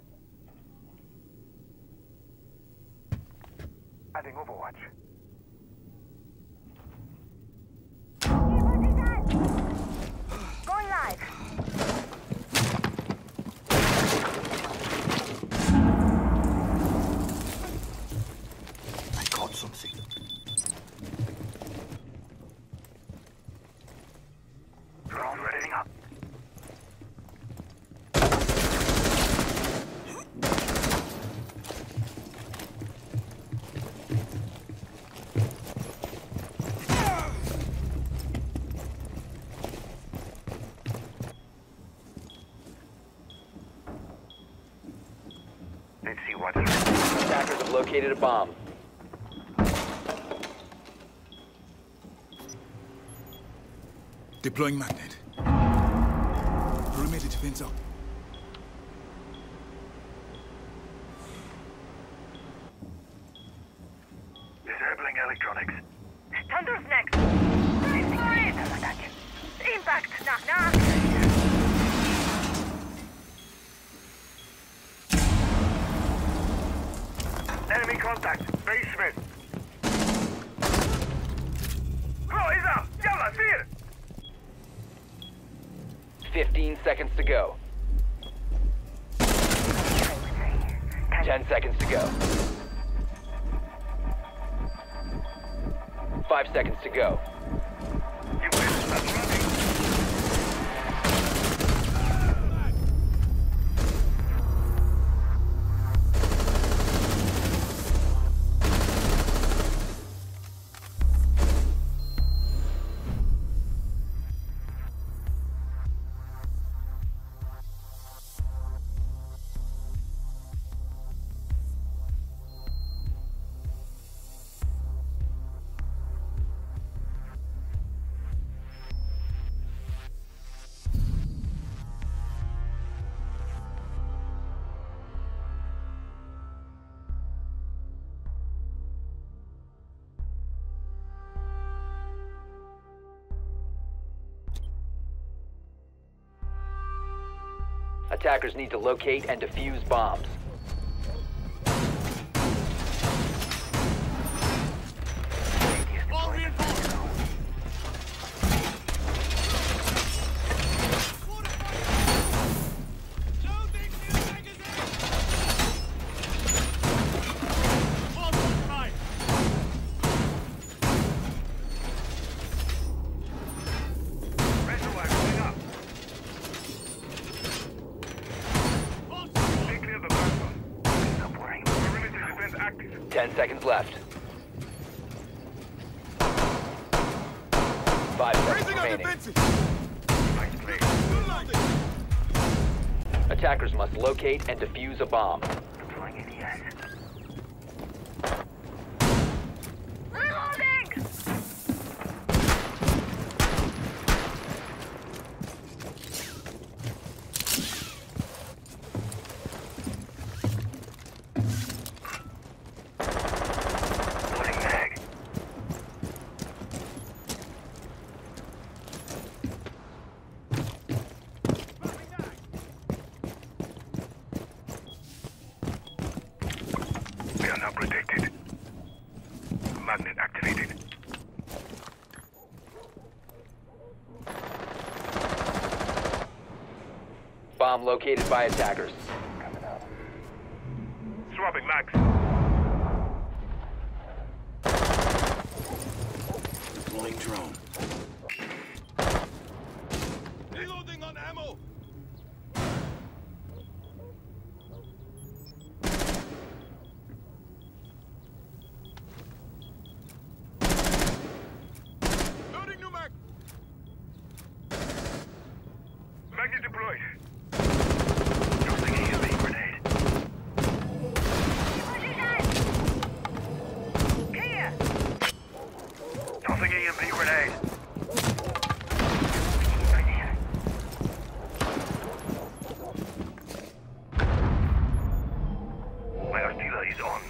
Adding Overwatch. located a bomb. Deploying magnet. Perimeter defense up. Disabling electronics. Thunder's next. Great attack. Impact. Knock, knock. Enemy contact. Basement. Go, Isa! Yalla, fear! fifteen seconds to go. ten seconds to go. five seconds to go. You win. That's running. Attackers need to locate and defuse bombs. All reinforced. Loading new magazine. All fortified. Pressure wire going up. All Stay clear of the platform. Stop worrying. Perimeter defense active. ten seconds left. five seconds remaining. Nice play. Attackers must locate and defuse a bomb. Deploying A D S. Reloading! Loading mag. We are now protected. Magnet activated. Bomb located by attackers. Swapping mags. Deploying drone. reloading on ammo. Loading new mag. Magnet deployed. Dropping E M P grenade. Clear! Tossing E M P grenade. My artillery is on.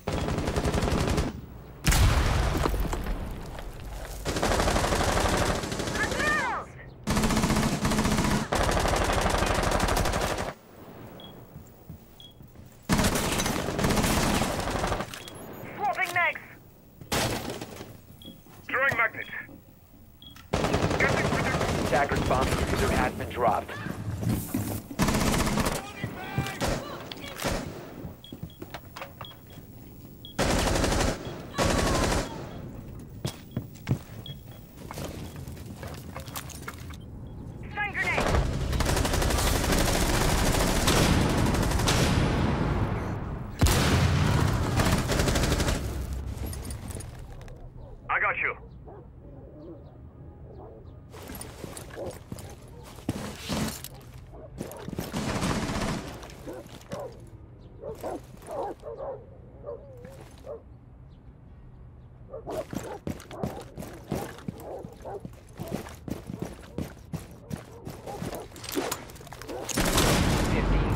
Advance! Swapping next! Throwing magnet. Getting protected. Attackers bomb diffuser has been dropped. Stun grenade! I got you.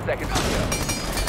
seconds to go.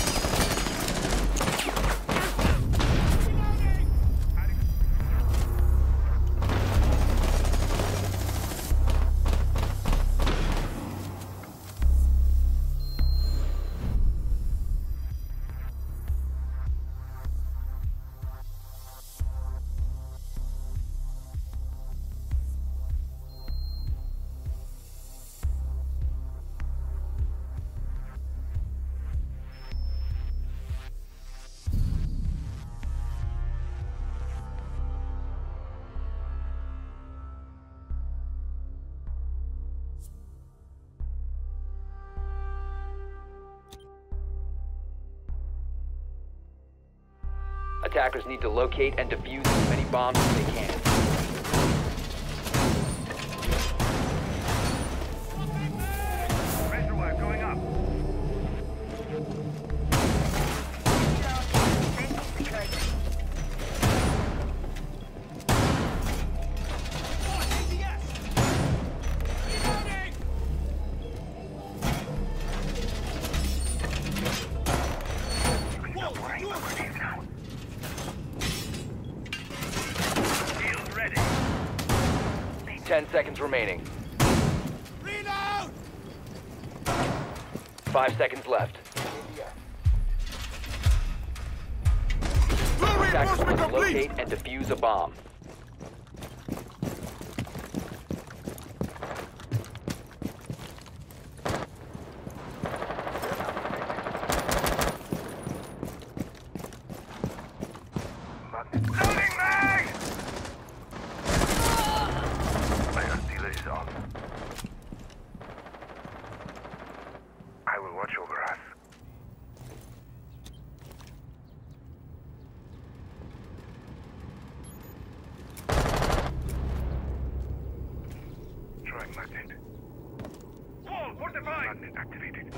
Attackers need to locate and defuse as many bombs as they can. Razor wire going up. Ten seconds remaining. Reload! Five seconds left. Full Attackers reinforcement must complete! locate and defuse a bomb. Loading mag! Fire stealer is on. I will watch over us. Throwing magnet. Wall fortified! Magnet activated.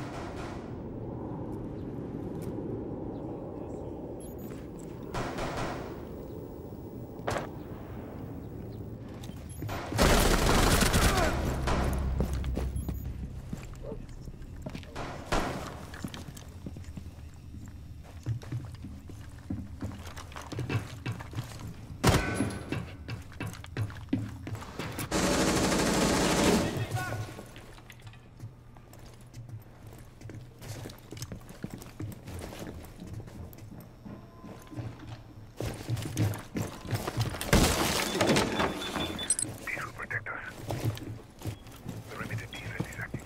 These will protect us. Perimeter defense is active.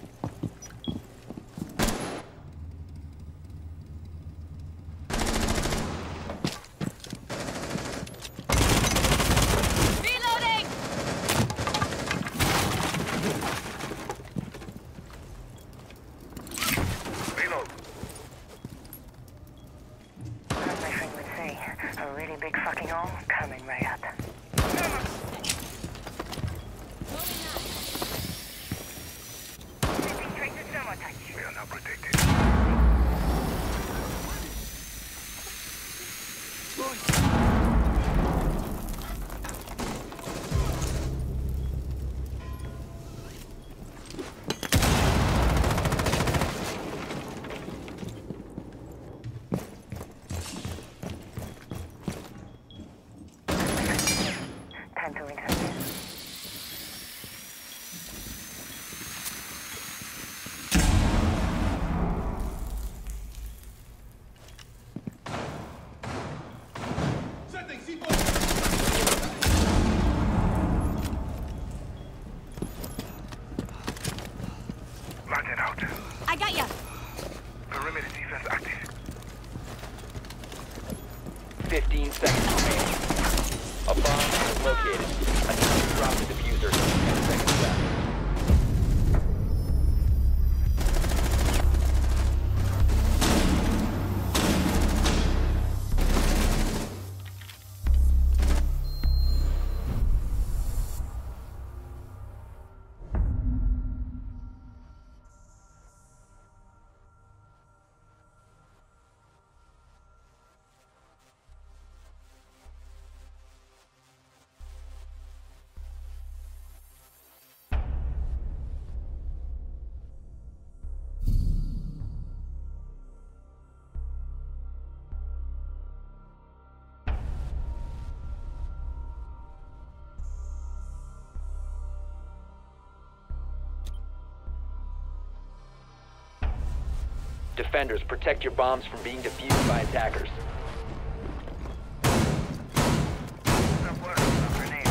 Reloading! Reload. As my friend would say, a really big fucking hole coming right up. Sending traces thermotouch. We are now protected. Time to interview. Setting C four! Martin out. I got ya! Perimeter defense active. Fifteen seconds remaining. A bomb is located. Attempt to drop the diffuser. Ten seconds left. Defenders, protect your bombs from being defused by attackers. Stop worrying about grenades.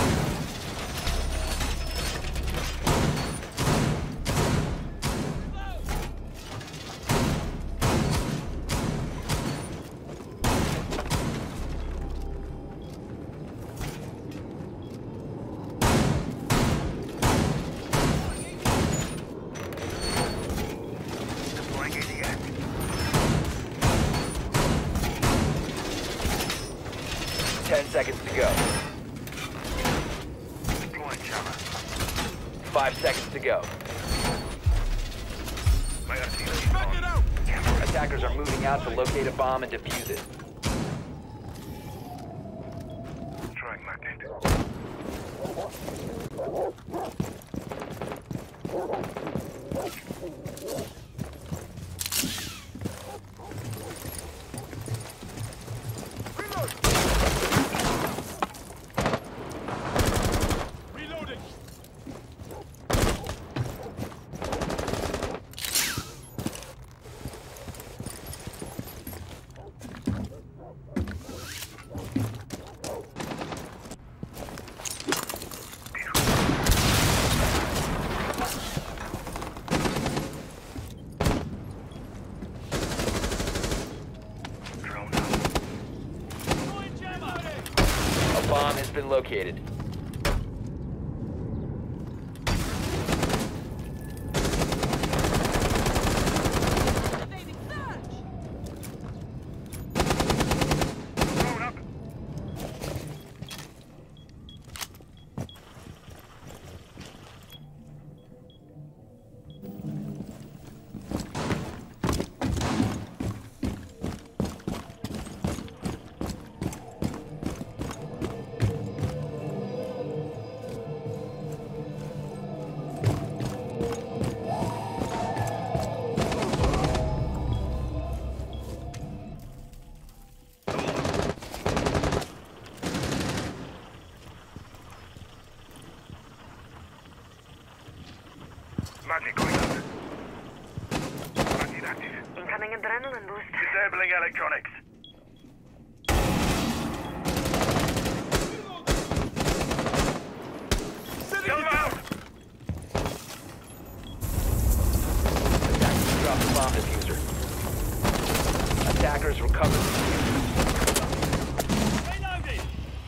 Deploying A D S. Ten seconds to go. Deploying jammer. Five seconds to go. My artillery Back it out! Attackers are moving out to locate a bomb and defuse it. throwing magnet. Reloading! Drone out. A bomb has been located. Drone up. Magnet going out. Magnet active. Incoming adrenaline boost. Disabling electronics. Come out! Attackers drop the bomb diffuser. Attackers recover the diffuser. Reloading!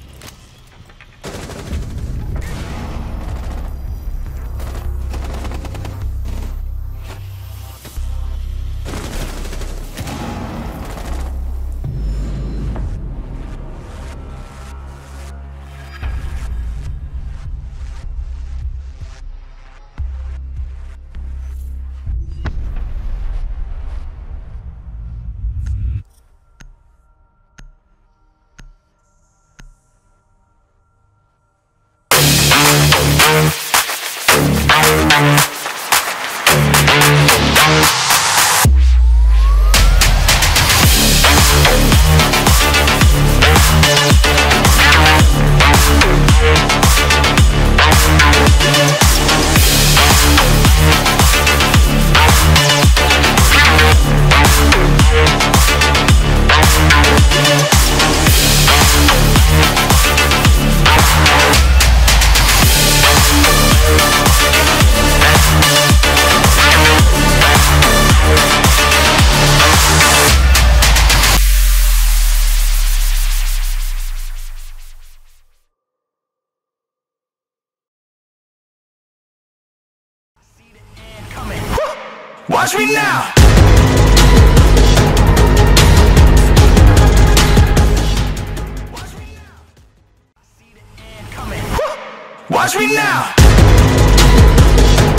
Watch me now! Watch me now!